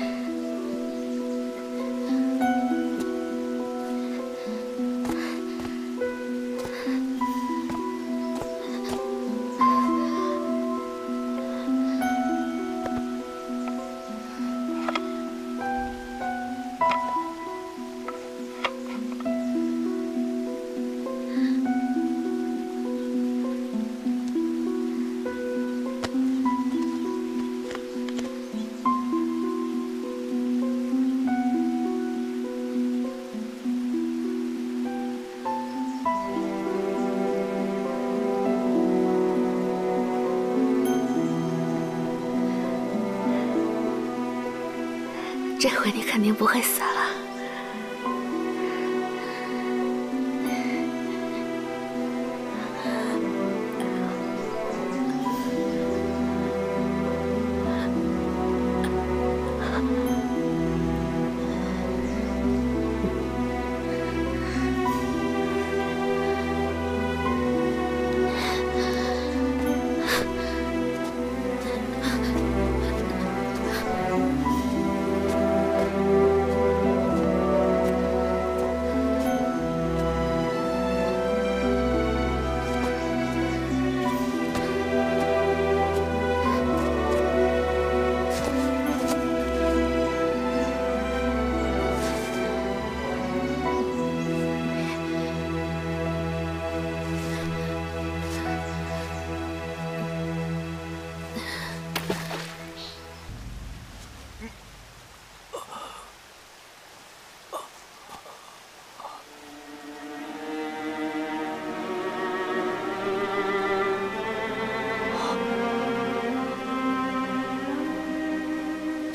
这回你肯定不会死了。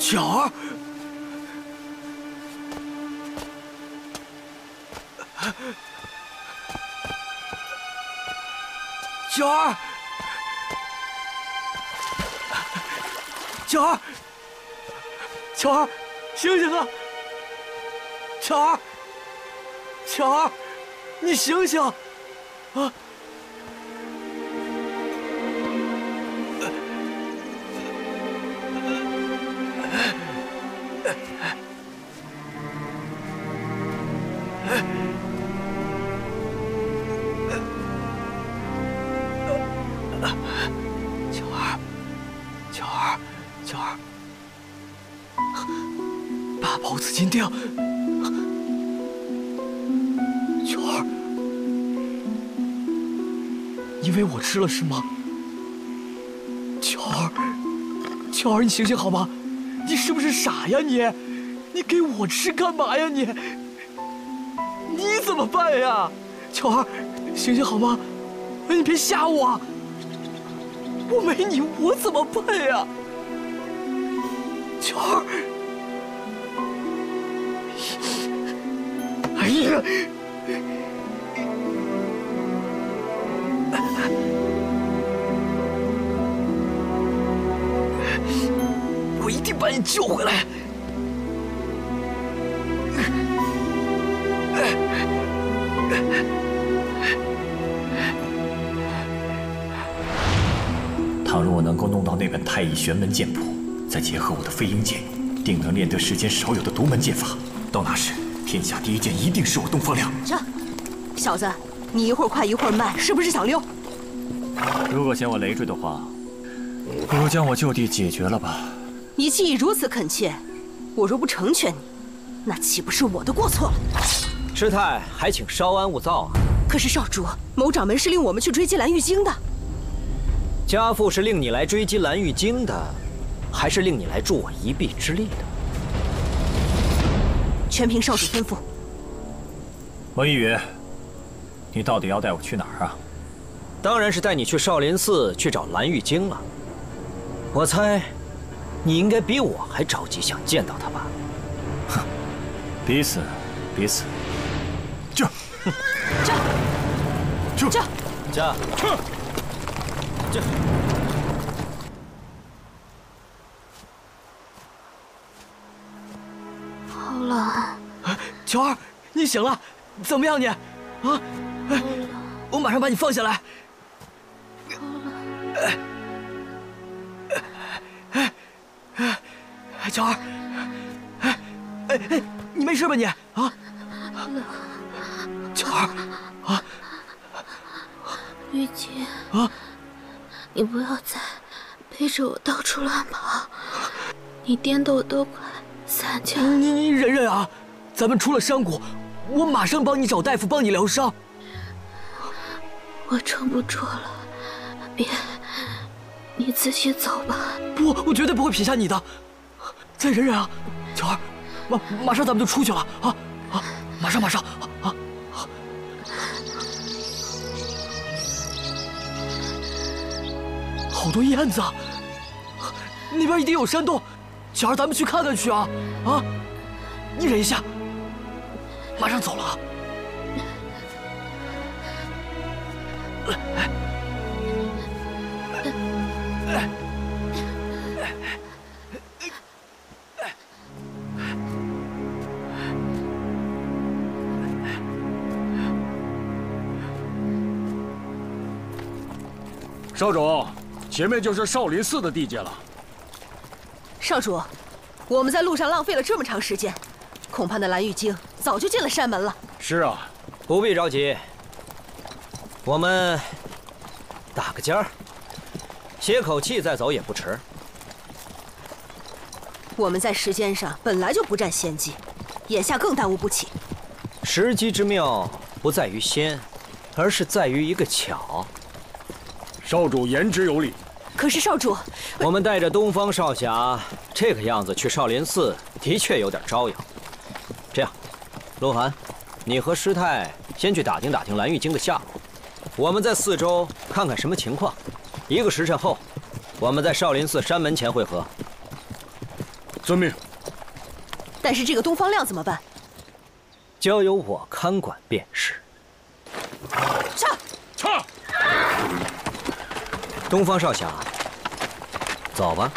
巧儿，巧儿，巧儿，巧儿，醒醒啊！巧儿，巧儿，你醒醒！啊！巧儿，巧儿，巧儿，八宝紫金锭，巧儿，因为我吃了是吗？巧儿，巧儿，你醒醒好吗？你是不是傻呀你？你给我吃干嘛呀你？你怎么办呀？巧儿，醒醒好吗？你别吓我！我没你，我怎么办呀？巧儿，哎呀！我一定把你救回来！ 倘若我能够弄到那本太乙玄门剑谱，再结合我的飞鹰剑，定能练得世间少有的独门剑法。到那时，天下第一剑一定是我东方亮。 这，小子，你一会儿快一会儿慢，是不是想溜？ 如果嫌我累赘的话，不如将我就地解决了吧。 你既已如此恳切，我若不成全你，那岂不是我的过错了？ 师太，还请稍安勿躁啊。 可是少主，某掌门是令我们去追击蓝玉京的。 家父是令你来追击蓝玉京的，还是令你来助我一臂之力的？ 全凭少主吩咐。 文一宇，你到底要带我去哪儿啊？ 当然是带你去少林寺去找蓝玉京了。我猜，你应该比我还着急想见到他吧？ 哼，彼此，彼此。这， 这， 这， 这， 这， 这。这好冷。 巧儿，你醒了，怎么样你？啊？哎，我马上把你放下来。哎，哎，哎，巧儿，哎，哎哎，你没事吧你？啊？巧儿，啊？ 玉京。 啊？ 你不要再背着我到处乱跑，你颠得我都快散架了。 你你忍忍啊，咱们出了山谷，我马上帮你找大夫，帮你疗伤。 我撑不住了，别，你自己走吧。 不，我绝对不会撇下你的。再忍忍啊，巧儿，马马上咱们就出去了啊啊！马上马上啊！好多燕子啊！那边一定有山洞，巧儿，咱们去看看去啊！啊，你忍一下，马上走了啊！ 少主。前面就是少林寺的地界了。 少主，我们在路上浪费了这么长时间，恐怕那蓝玉京早就进了山门了。 是啊， 不必着急，我们打个尖儿，歇口气再走也不迟。 我们在时间上本来就不占先机，眼下更耽误不起。 时机之妙不在于先，而是在于一个巧。 少主言之有理。 可是少主， 我们带着东方少侠这个样子去少林寺，的确有点招摇。这样，鹿晗，你和师太先去打听打听蓝玉京的下落，我们在四周看看什么情况。一个时辰后，我们在少林寺山门前会合。 遵命。 但是这个东方亮怎么办？ 交由我看管便是。 上！ 上！ 东方少侠，走吧。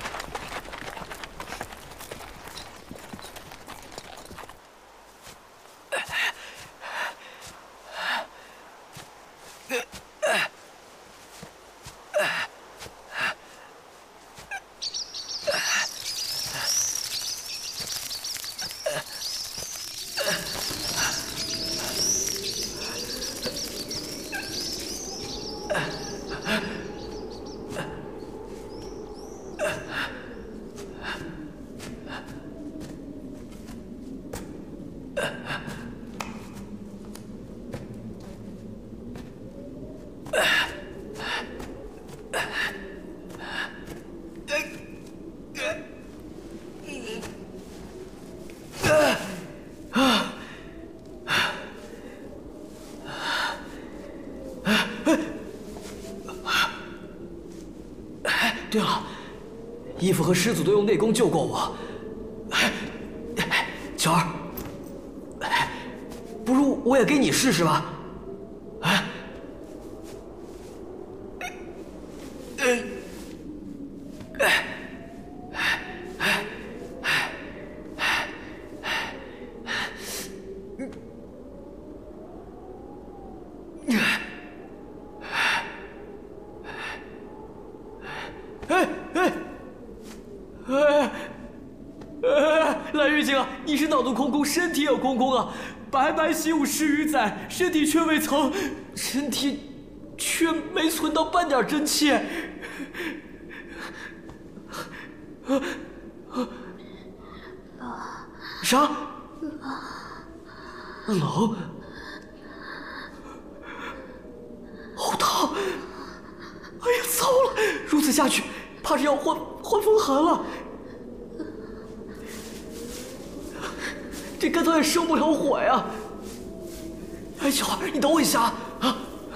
对了，义父和师祖都用内功救过我。乔儿，不如我也给你试试吧。哎，哎哎哎哎！蓝玉镜啊，你是脑子空空，身体也空空啊！白白习武十余载，身体却未曾，身体却没存到半点真气。啥？冷？好烫！哎呀，糟了！如此下去，怕是要患患风寒了。这干草也生不了火呀！哎，巧儿，你等我一下啊！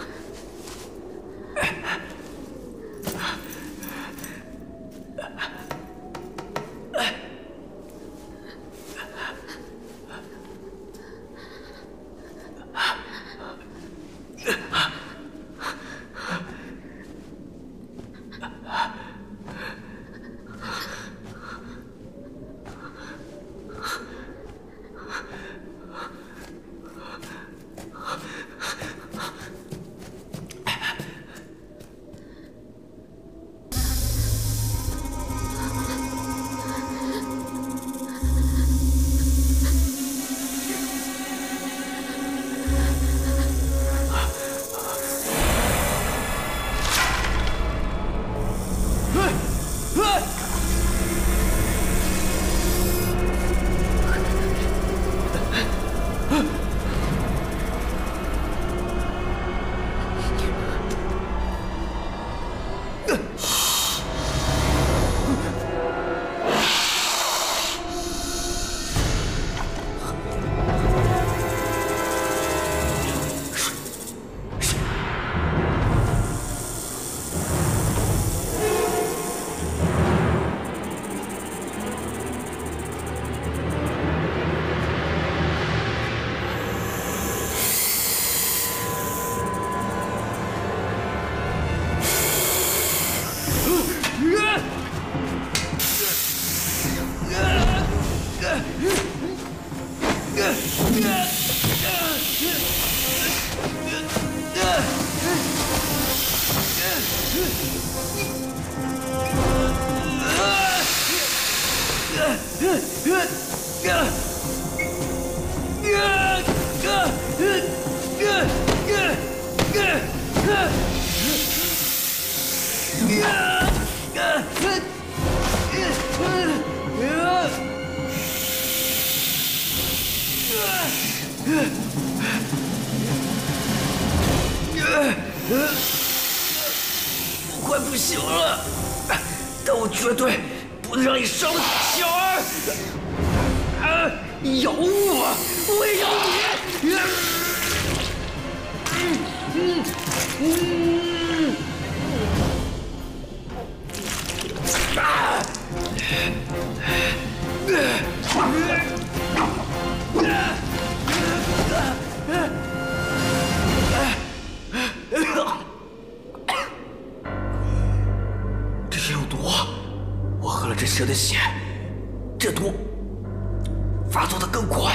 我快不行了，但我绝对不能让你伤了小儿。啊！咬我，我也咬你！嗯嗯嗯啊！ 这是有毒，我喝了这蛇的血，这毒发作的更快。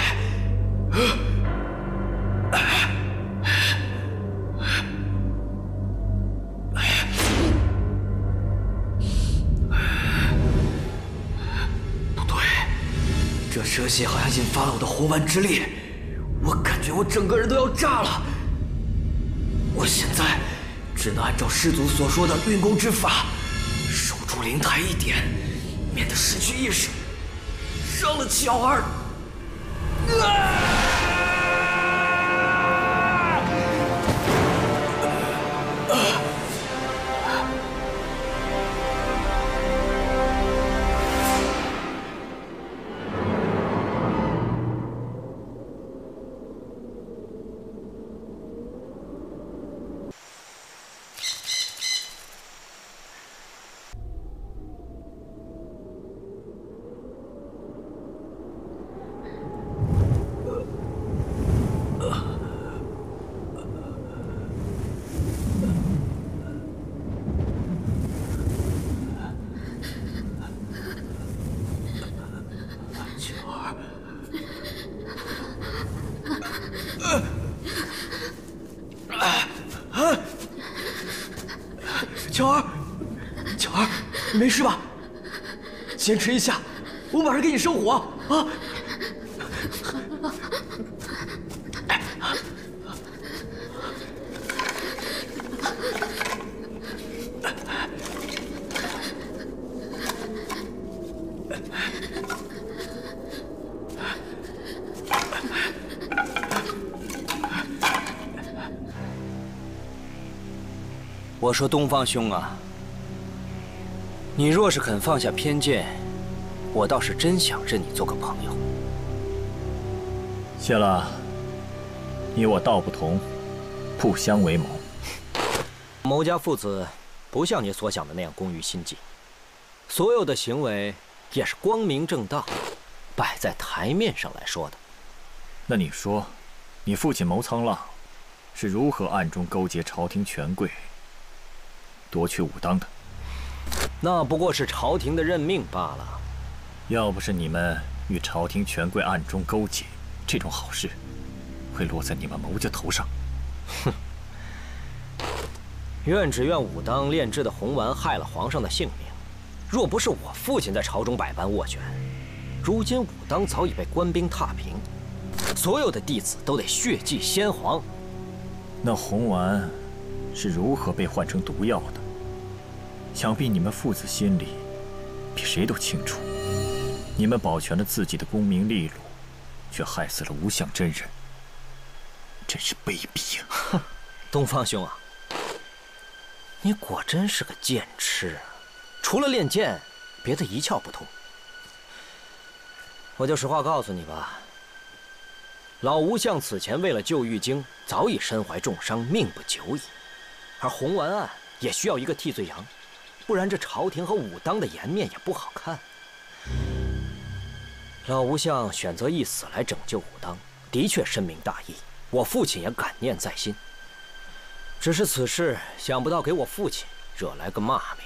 不对，这蛇血好像引发了我的红丸之力，我感觉我整个人都要炸了。我现在只能按照师祖所说的运功之法，守住灵台一点，免得失去意识，伤了巧儿。啊！巧儿，巧儿，你没事吧？坚持一下，我马上给你生火啊！ 我说东方兄啊，你若是肯放下偏见，我倒是真想认你做个朋友。 谢了，你我道不同，不相为谋。 牟家父子不像你所想的那样工于心计，所有的行为也是光明正大，摆在台面上来说的。 那你说，你父亲牟苍浪是如何暗中勾结朝廷权贵，夺取武当的？ 那不过是朝廷的任命罢了。 要不是你们与朝廷权贵暗中勾结，这种好事会落在你们牟家头上。 哼！怨只怨武当炼制的红丸害了皇上的性命。若不是我父亲在朝中百般斡旋，如今武当早已被官兵踏平，所有的弟子都得血祭先皇。 那红丸是如何被换成毒药的？想必你们父子心里比谁都清楚。你们保全了自己的功名利禄，却害死了无相真人，真是卑鄙呀！ 哼，东方兄啊，你果真是个剑痴，除了练剑，别的一窍不通。我就实话告诉你吧，老吴相此前为了救玉京，早已身怀重伤，命不久矣。而红丸案也需要一个替罪羊，不然这朝廷和武当的颜面也不好看。老吴相选择一死来拯救武当，的确深明大义，我父亲也感念在心。只是此事想不到给我父亲惹来个骂名。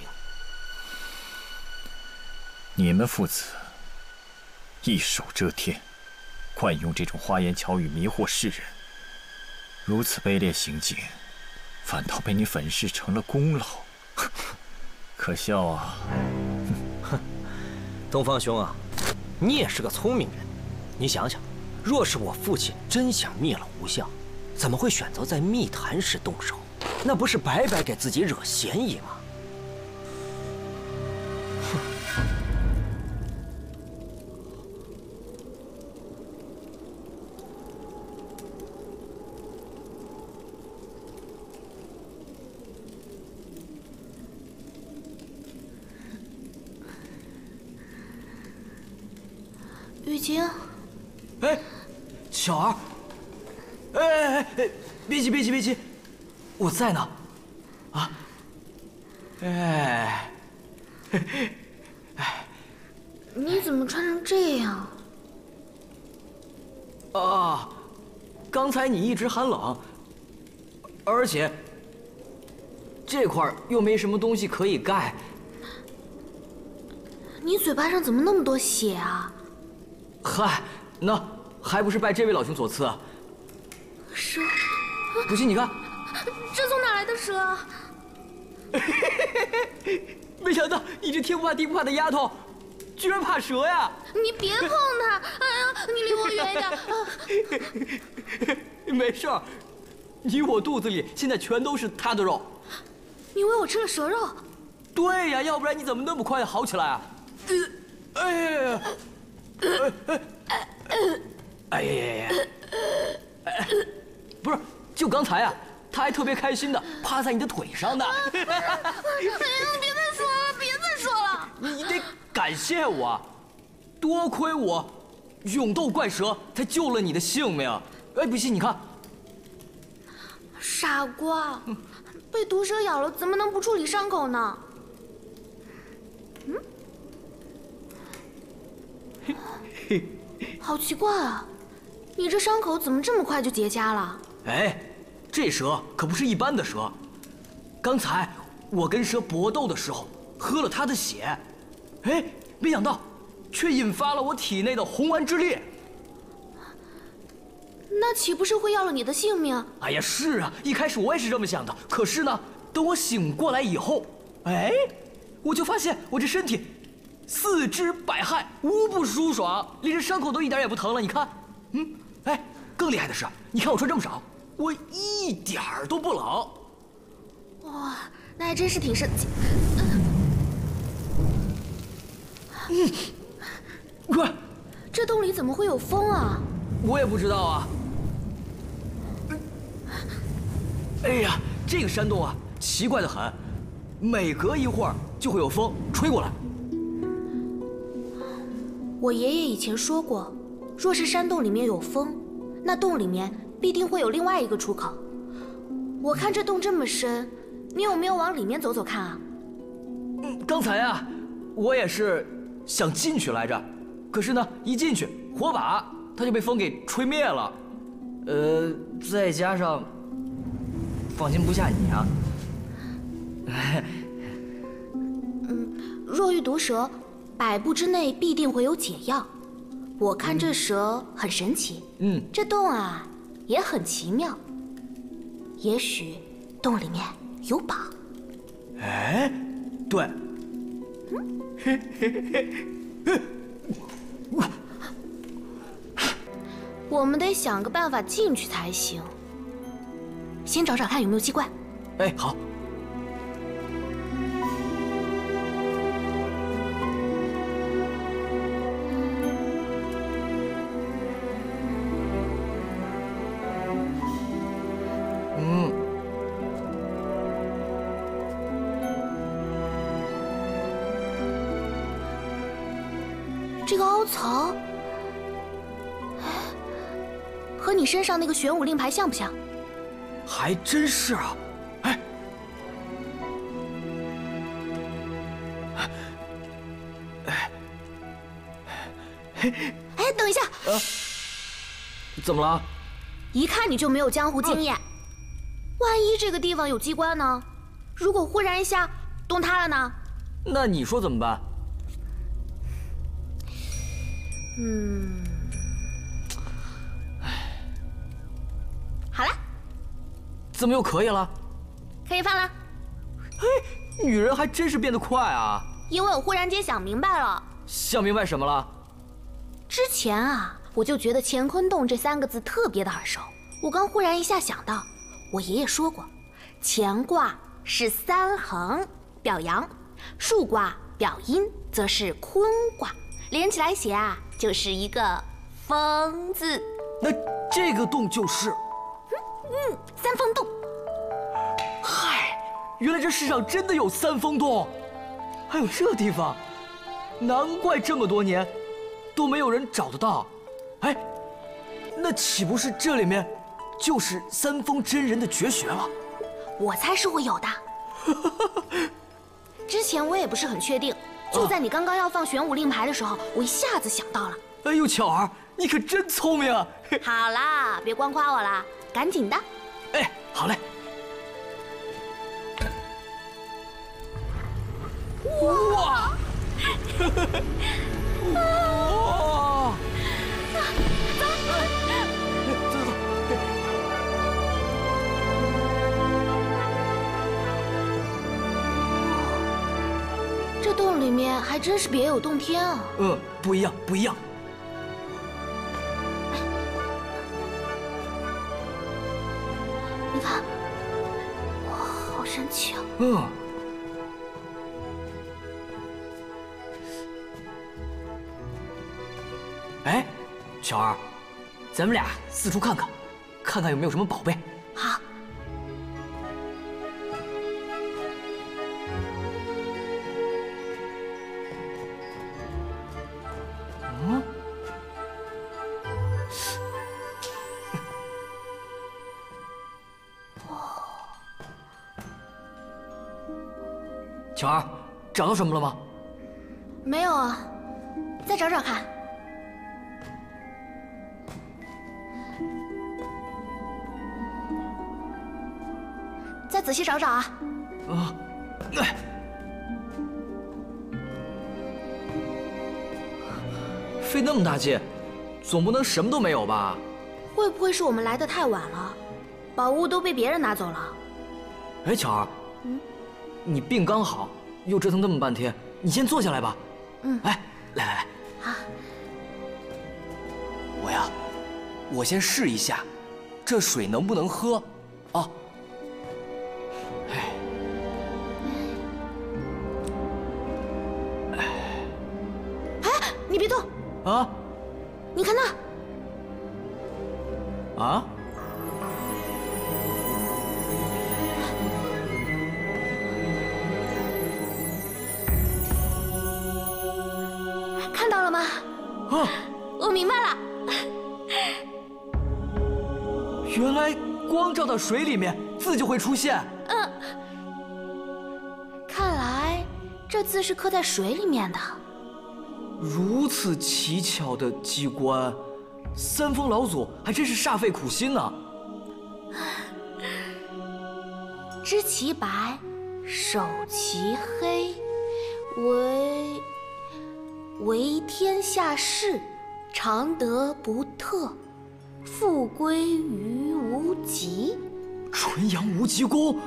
你们父子一手遮天，惯用这种花言巧语迷惑世人，如此卑劣行径，反倒被你粉饰成了功劳，可笑啊！ 哼，东方兄啊，你也是个聪明人。你想想，若是我父亲真想灭了吴相，怎么会选择在密谈时动手？那不是白白给自己惹嫌疑吗？哼！ 玉京， 哎，巧儿，哎哎哎哎，别急别急别急，我在呢，啊，哎， 你怎么穿成这样？ 啊，刚才你一直喊冷，而且这块又没什么东西可以盖。 你嘴巴上怎么那么多血啊？ 嗨，那还不是拜这位老兄所赐。 蛇？ 不信你看。 这从哪来的蛇啊？ 没想到你这天不怕地不怕的丫头，居然怕蛇呀！ 你别碰它！哎呀，你离我远一点！ 啊、没事儿，你我肚子里现在全都是她的肉。 你以为我吃了蛇肉？ 对呀，要不然你怎么那么快就好起来啊？呃、哎呀！哎呀呀呀！哎，不是，就刚才啊，他还特别开心的趴在你的腿上呢。 哎呀，别再说了，别再说了！ 你得感谢我，多亏我勇斗怪蛇，才救了你的性命。哎，不信你看。 傻瓜，被毒蛇咬了，怎么能不处理伤口呢？嗯，好奇怪啊，你这伤口怎么这么快就结痂了？ 哎，这蛇可不是一般的蛇，刚才我跟蛇搏斗的时候喝了它的血，哎，没想到却引发了我体内的红丸之力。 那岂不是会要了你的性命？ 哎呀，是啊，一开始我也是这么想的。可是呢，等我醒过来以后，哎，我就发现我这身体四肢百骸，无不舒爽，连这伤口都一点也不疼了。你看，嗯，哎，更厉害的是，你看我穿这么少，我一点儿都不冷。 哇，那还真是挺神奇。 嗯，快， 这洞里怎么会有风啊？ 我也不知道啊。哎呀，这个山洞啊，奇怪的很，每隔一会儿就会有风吹过来。 我爷爷以前说过，若是山洞里面有风，那洞里面必定会有另外一个出口。我看这洞这么深，你有没有往里面走走看啊？ 嗯，刚才啊，我也是想进去来着，可是呢，一进去火把它就被风给吹灭了。呃，再加上放心不下你啊。 嗯，若遇毒蛇，百步之内必定会有解药。我看这蛇很神奇， 嗯， 这洞啊也很奇妙。也许洞里面有宝。 哎，对。 嗯，我们得想个办法进去才行。先找找看有没有机关。 哎，好。嗯。 这个凹槽，和你身上那个玄武令牌像不像？ 还真是啊！哎， 哎，哎，等一下！ 啊，怎么了？ 一看你就没有江湖经验，万一这个地方有机关呢？如果忽然一下洞塌了呢？ 那你说怎么办？ 嗯，好了。 怎么又可以了？ 可以放了。 嘿，女人还真是变得快啊！ 因为我忽然间想明白了。 想明白什么了？ 之前啊，我就觉得乾坤洞这三个字特别的耳熟。我刚忽然一下想到，我爷爷说过，乾卦是三横表阳，竖卦表阴，则是坤卦，连起来写啊，就是一个风字。 那这个洞就是。 嗯，三风洞。 嗨，原来这世上真的有三风洞，还有这地方，难怪这么多年都没有人找得到。哎，那岂不是这里面就是三丰真人的绝学了？ 我猜是会有的。之前我也不是很确定， 就在你刚刚要放玄武令牌的时候，我一下子想到了。 哎呦，巧儿，你可真聪明啊！ 好啦，别光夸我啦，赶紧的。 哎，好嘞。哇！哇！走走走走。 这洞里面还真是别有洞天啊！ 嗯，不一样，不一样。 你看，哇，好神奇啊！ 嗯。哎，巧儿，咱们俩四处看看，看看有没有什么宝贝。 好。 嗯。巧儿，找到什么了吗？ 没有啊，再找找看。再仔细找找啊！ 啊，哎，费那么大劲，总不能什么都没有吧？ 会不会是我们来的太晚了，宝物都被别人拿走了？ 哎，巧儿， 嗯， 你病刚好，又折腾这么半天，你先坐下来吧。 嗯， 哎，来来来， 好， 我呀，我先试一下，这水能不能喝？啊。 你别动！ 啊！ 你看那！ 啊！ 看到了吗？ 啊！ 我明白了。 原来光照到水里面，字就会出现。 嗯。看来这字是刻在水里面的。 如此奇巧的机关，三丰老祖还真是煞费苦心呢。 知其白，守其黑，为为天下事，常德不特，复归于无极。 纯阳无极功。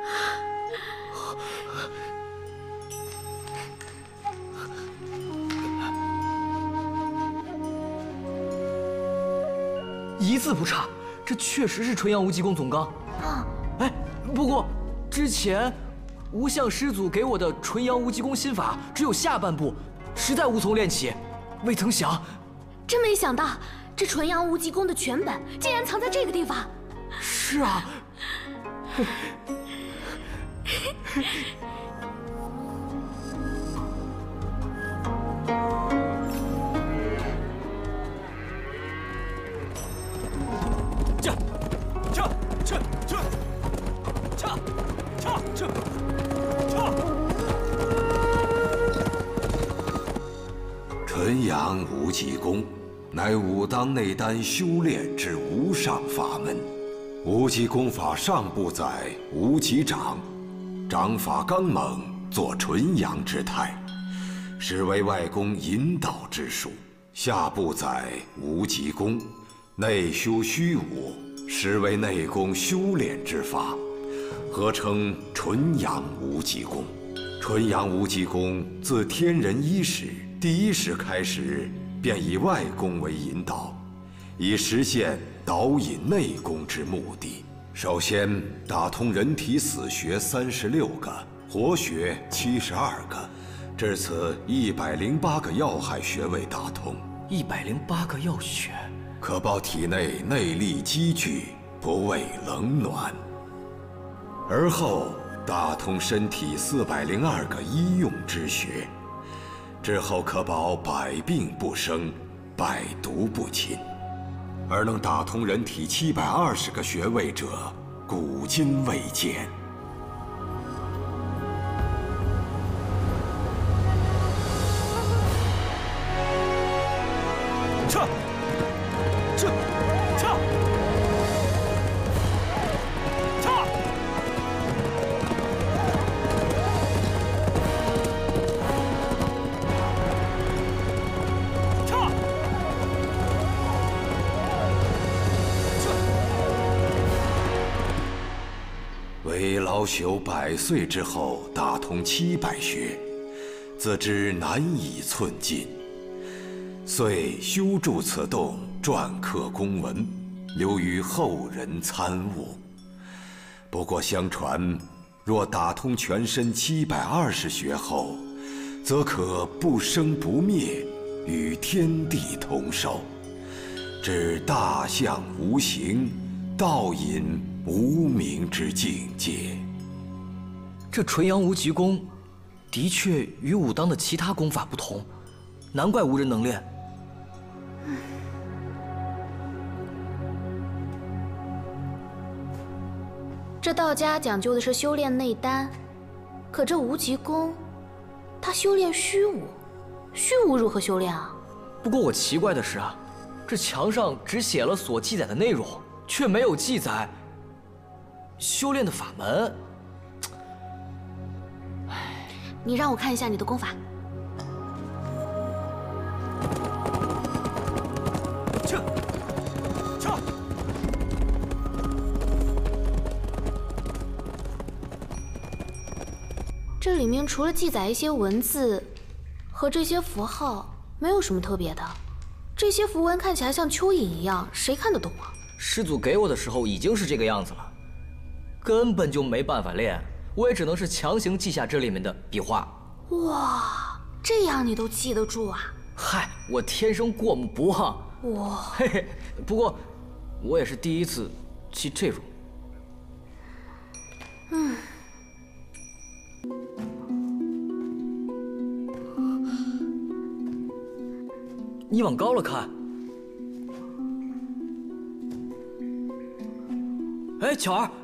一字不差，这确实是纯阳无极功总纲。 啊， 哎，不过之前无相师祖给我的纯阳无极功心法只有下半部，实在无从练起，未曾想。 真没想到，这纯阳无极功的全本竟然藏在这个地方。 是啊。 纯阳无极功，乃武当内丹修炼之无上法门。无极功法上部载无极掌，掌法刚猛，作纯阳之态，实为外功引导之术；下部载无极功，内修虚无，实为内功修炼之法，合称纯阳无极功。纯阳无极功自天人伊始第一时开始，便以外功为引导，以实现导引内功之目的。首先打通人体死穴三十六个，活穴七十二个，至此一百零八个要害穴位打通。 一百零八个要穴， 可保体内内力积聚，不畏冷暖。而后打通身体四百零二个医用之穴，之后可保百病不生，百毒不侵。而能打通人体七百二十个穴位者，古今未见。 撤！撤！撤！撤！ 为老朽百岁之后打通七百穴，自知难以寸进，遂修筑此洞，篆刻公文，留于后人参悟。不过相传，若打通全身七百二十穴后，则可不生不灭，与天地同寿，至大象无形，道隐无名之境界。 这纯阳无极功，的确与武当的其他功法不同，难怪无人能练。 这道家讲究的是修炼内丹，可这无极功，他修炼虚无，虚无如何修炼啊？ 不过我奇怪的是啊，这墙上只写了所记载的内容，却没有记载修炼的法门。 你让我看一下你的功法。 撤！撤！ 这里面除了记载一些文字和这些符号，没有什么特别的。这些符文看起来像蚯蚓一样，谁看得懂啊？ 师祖给我的时候已经是这个样子了，根本就没办法练，我也只能是强行记下这里面的笔画。 哇，这样你都记得住啊？ 嗨，我天生过目不忘。 哇， 嘿嘿，不过我也是第一次记这种。 嗯。 你往高了看。哎，巧儿。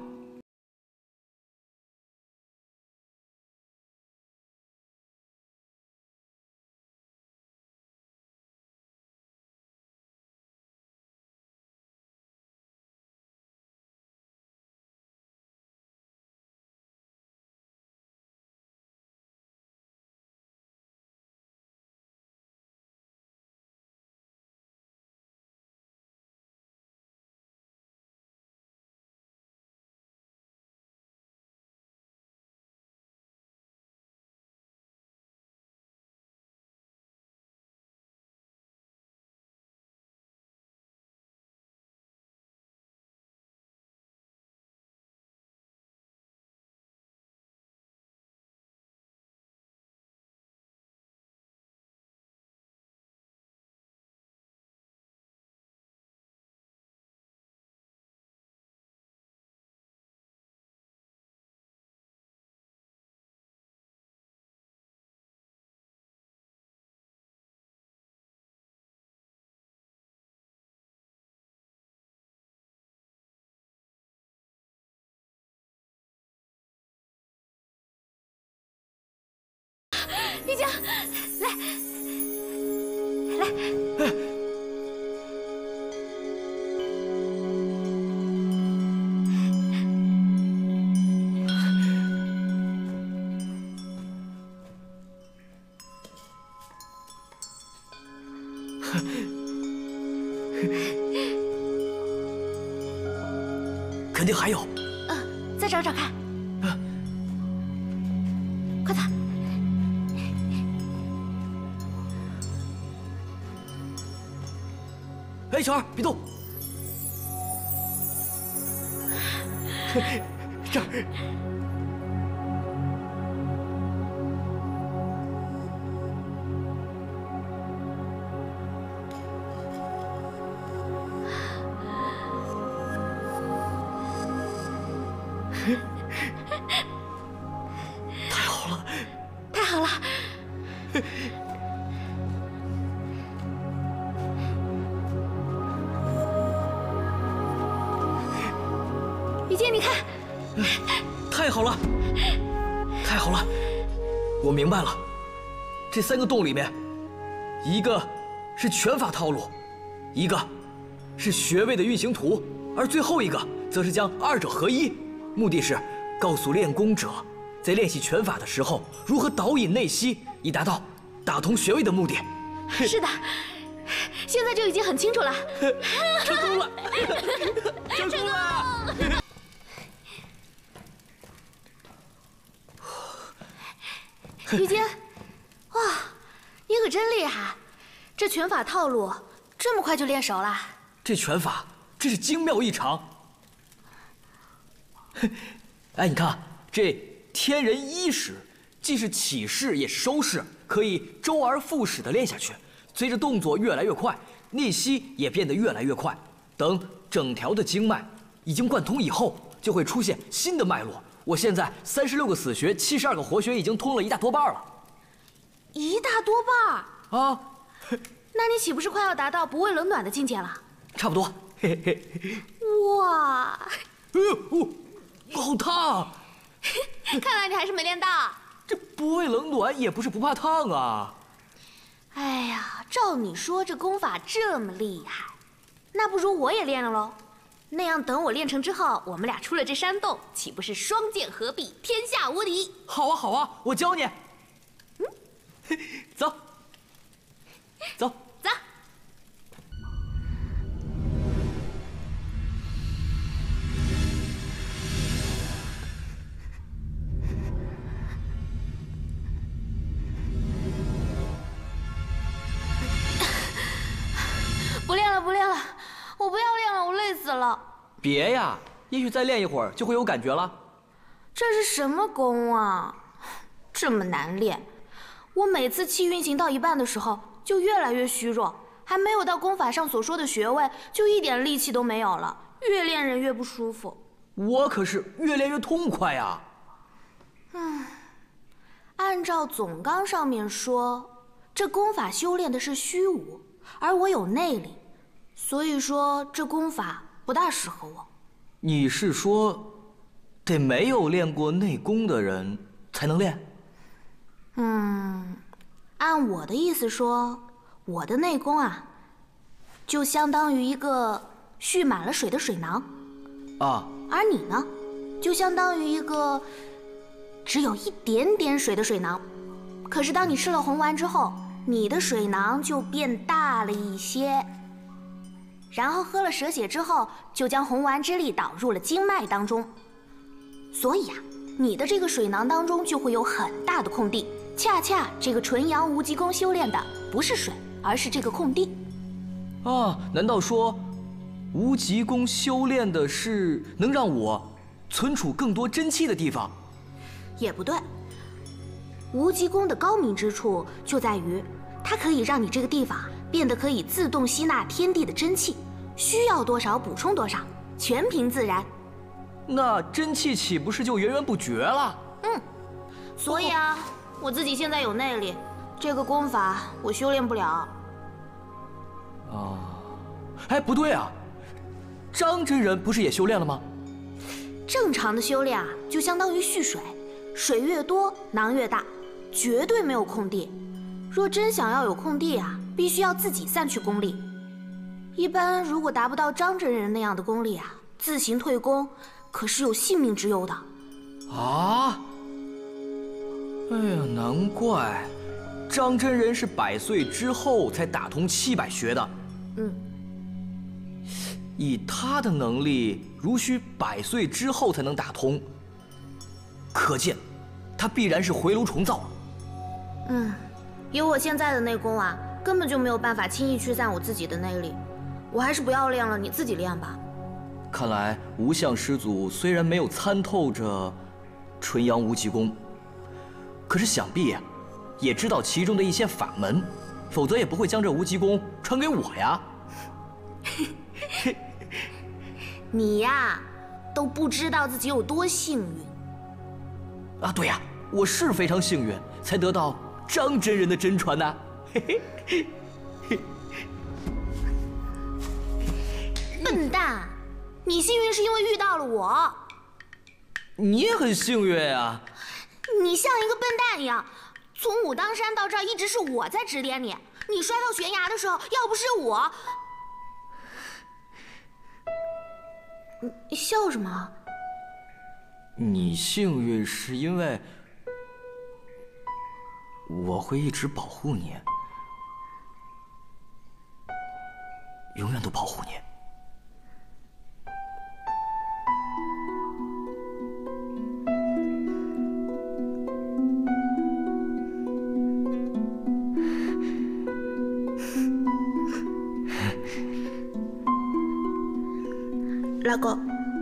玉京，来，来。 肯定还有。 嗯，再找找看。快走。 哎，巧儿，别动。这儿。太好了， 太好了！雨静，你看， 太好了，太好了！我明白了，这三个洞里面，一个是拳法套路， 一个是穴位的运行图，而最后一个则是将二者合一，目的是告诉练功者，在练习拳法的时候如何导引内息，以达到打通穴位的目的。 是的，现在就已经很清楚了。 成功了，成功了！ 于晶，哇，你可真厉害！这拳法套路这么快就练熟了？ 这拳法真是精妙异常。哎，你看这天人一式，既是起势也是收势，可以周而复始的练下去。随着动作越来越快，内息也变得越来越快。等整条的经脉已经贯通以后，就会出现新的脉络。我现在三十六个死穴，七十二个活穴已经通了一大多半了。 一大多半啊！ 那你岂不是快要达到不畏冷暖的境界了？ 差不多。嘿嘿。 哇！ 哎呦，好烫！ 看来你还是没练到。 这不畏冷暖也不是不怕烫啊。 哎呀，照你说这功法这么厉害，那不如我也练了喽。那样等我练成之后，我们俩出了这山洞，岂不是双剑合璧，天下无敌？ 好啊，好啊，我教你。嗯，走，走， 走。不练了，不练了，我不要练了，我累死了。 别呀，也许再练一会儿就会有感觉了。 这是什么功啊？这么难练，我每次气运行到一半的时候就越来越虚弱，还没有到功法上所说的穴位，就一点力气都没有了，越练人越不舒服。 我可是越练越痛快呀。 嗯，按照总纲上面说，这功法修炼的是虚无，而我有内力，所以说这功法不大适合我。 你是说，得没有练过内功的人才能练？ 嗯，按我的意思说，我的内功啊，就相当于一个蓄满了水的水囊， 啊， 而你呢，就相当于一个只有一点点水的水囊。可是当你吃了红丸之后，你的水囊就变大了一些，然后喝了蛇血之后，就将红丸之力导入了经脉当中。所以啊，你的这个水囊当中就会有很大的空地。恰恰这个纯阳无极功修炼的不是水，而是这个空地。 啊，难道说无极功修炼的是能让我存储更多真气的地方？ 也不对。无极功的高明之处就在于，它可以让你这个地方变得可以自动吸纳天地的真气，需要多少补充多少，全凭自然。 那真气岂不是就源源不绝了？ 嗯，所以啊，我自己现在有内力，这个功法我修炼不了。 啊，哎，不对啊，张真人不是也修炼了吗？ 正常的修炼啊，就相当于蓄水，水越多，囊越大，绝对没有空地。若真想要有空地啊，必须要自己散去功力。一般如果达不到张真人那样的功力啊，自行退功，可是有性命之忧的。 啊！哎呀，难怪张真人是百岁之后才打通七百穴的。 嗯， 以他的能力，如需百岁之后才能打通，可见他必然是回炉重造。 嗯，以我现在的内功啊，根本就没有办法轻易驱散我自己的内力。我还是不要练了，你自己练吧。 看来无相师祖虽然没有参透着纯阳无极功，可是想必啊，也知道其中的一些法门，否则也不会将这无极功传给我呀。 你呀，都不知道自己有多幸运。 啊，对呀，我是非常幸运，才得到张真人的真传呐。嘿嘿嘿。 笨蛋，你幸运是因为遇到了我。 你也很幸运啊。 你像一个笨蛋一样，从武当山到这儿一直是我在指点你。你摔到悬崖的时候，要不是我， 你你笑什么？ 你幸运是因为我会一直保护你，永远都保护你。 老公，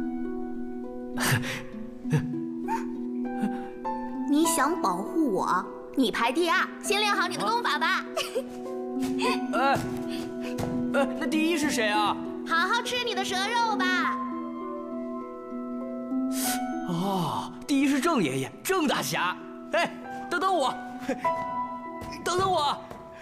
你想保护我，你排第二，先练好你的功法吧。 哎，哎，那第一是谁啊？ 好好吃你的蛇肉吧。 哦，第一是郑爷爷，郑大侠。哎，等等我，等等我。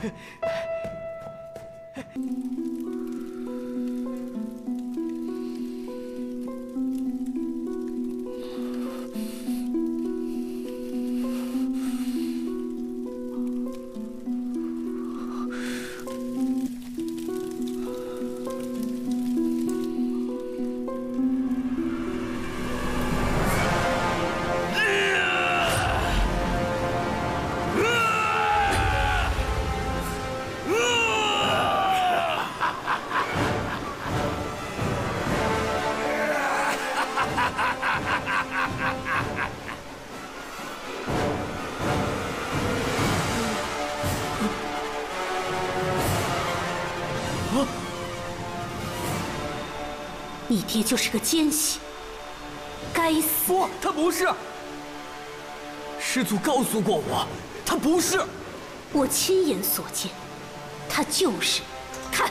你爹就是个奸细，该死！ 不，他不是。师祖告诉过我，他不是。 我亲眼所见，他就是。看。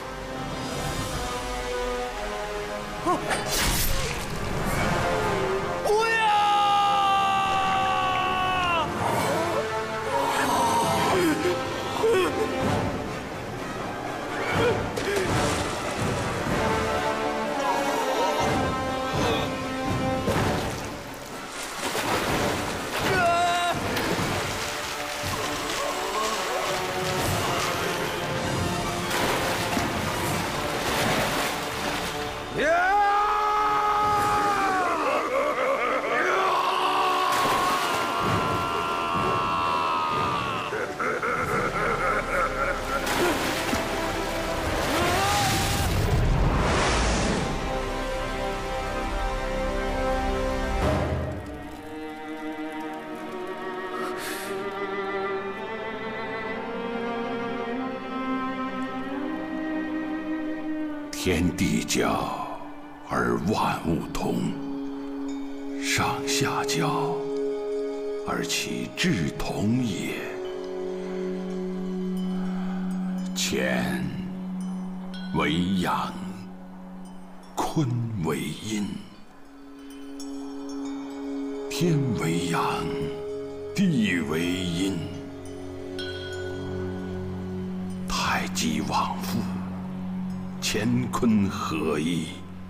啊！不要！ 天地交而万物同，上下交而其志同也。乾为阳，坤为阴，天为阳，地为阴，太极往复，乾坤合一，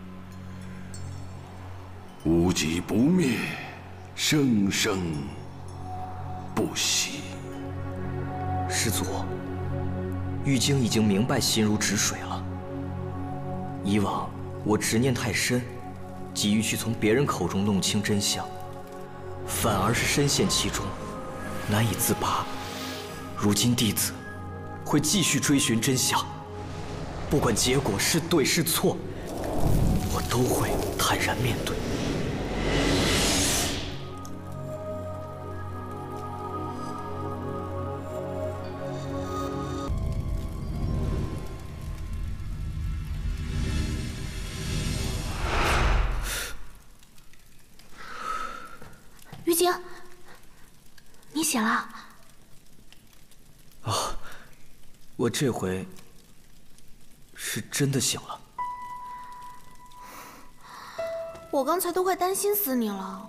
无极不灭，生生不息。 师祖，玉京已经明白心如止水了。以往我执念太深，急于去从别人口中弄清真相，反而是深陷其中，难以自拔。如今弟子会继续追寻真相，不管结果是对是错，我都会坦然面对。 玉京，你醒了？ 啊，我这回是真的醒了。 我刚才都快担心死你了。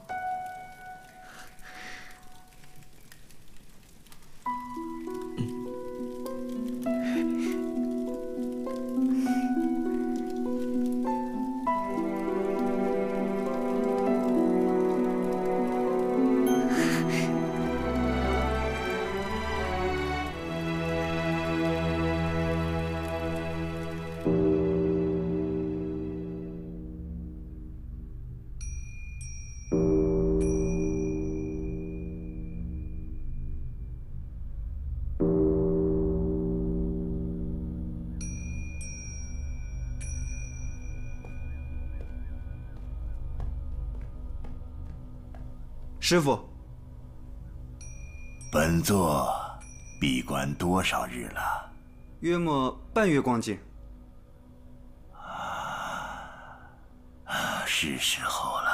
师傅， 本座闭关多少日了？ 约莫半月光景。 是时候了。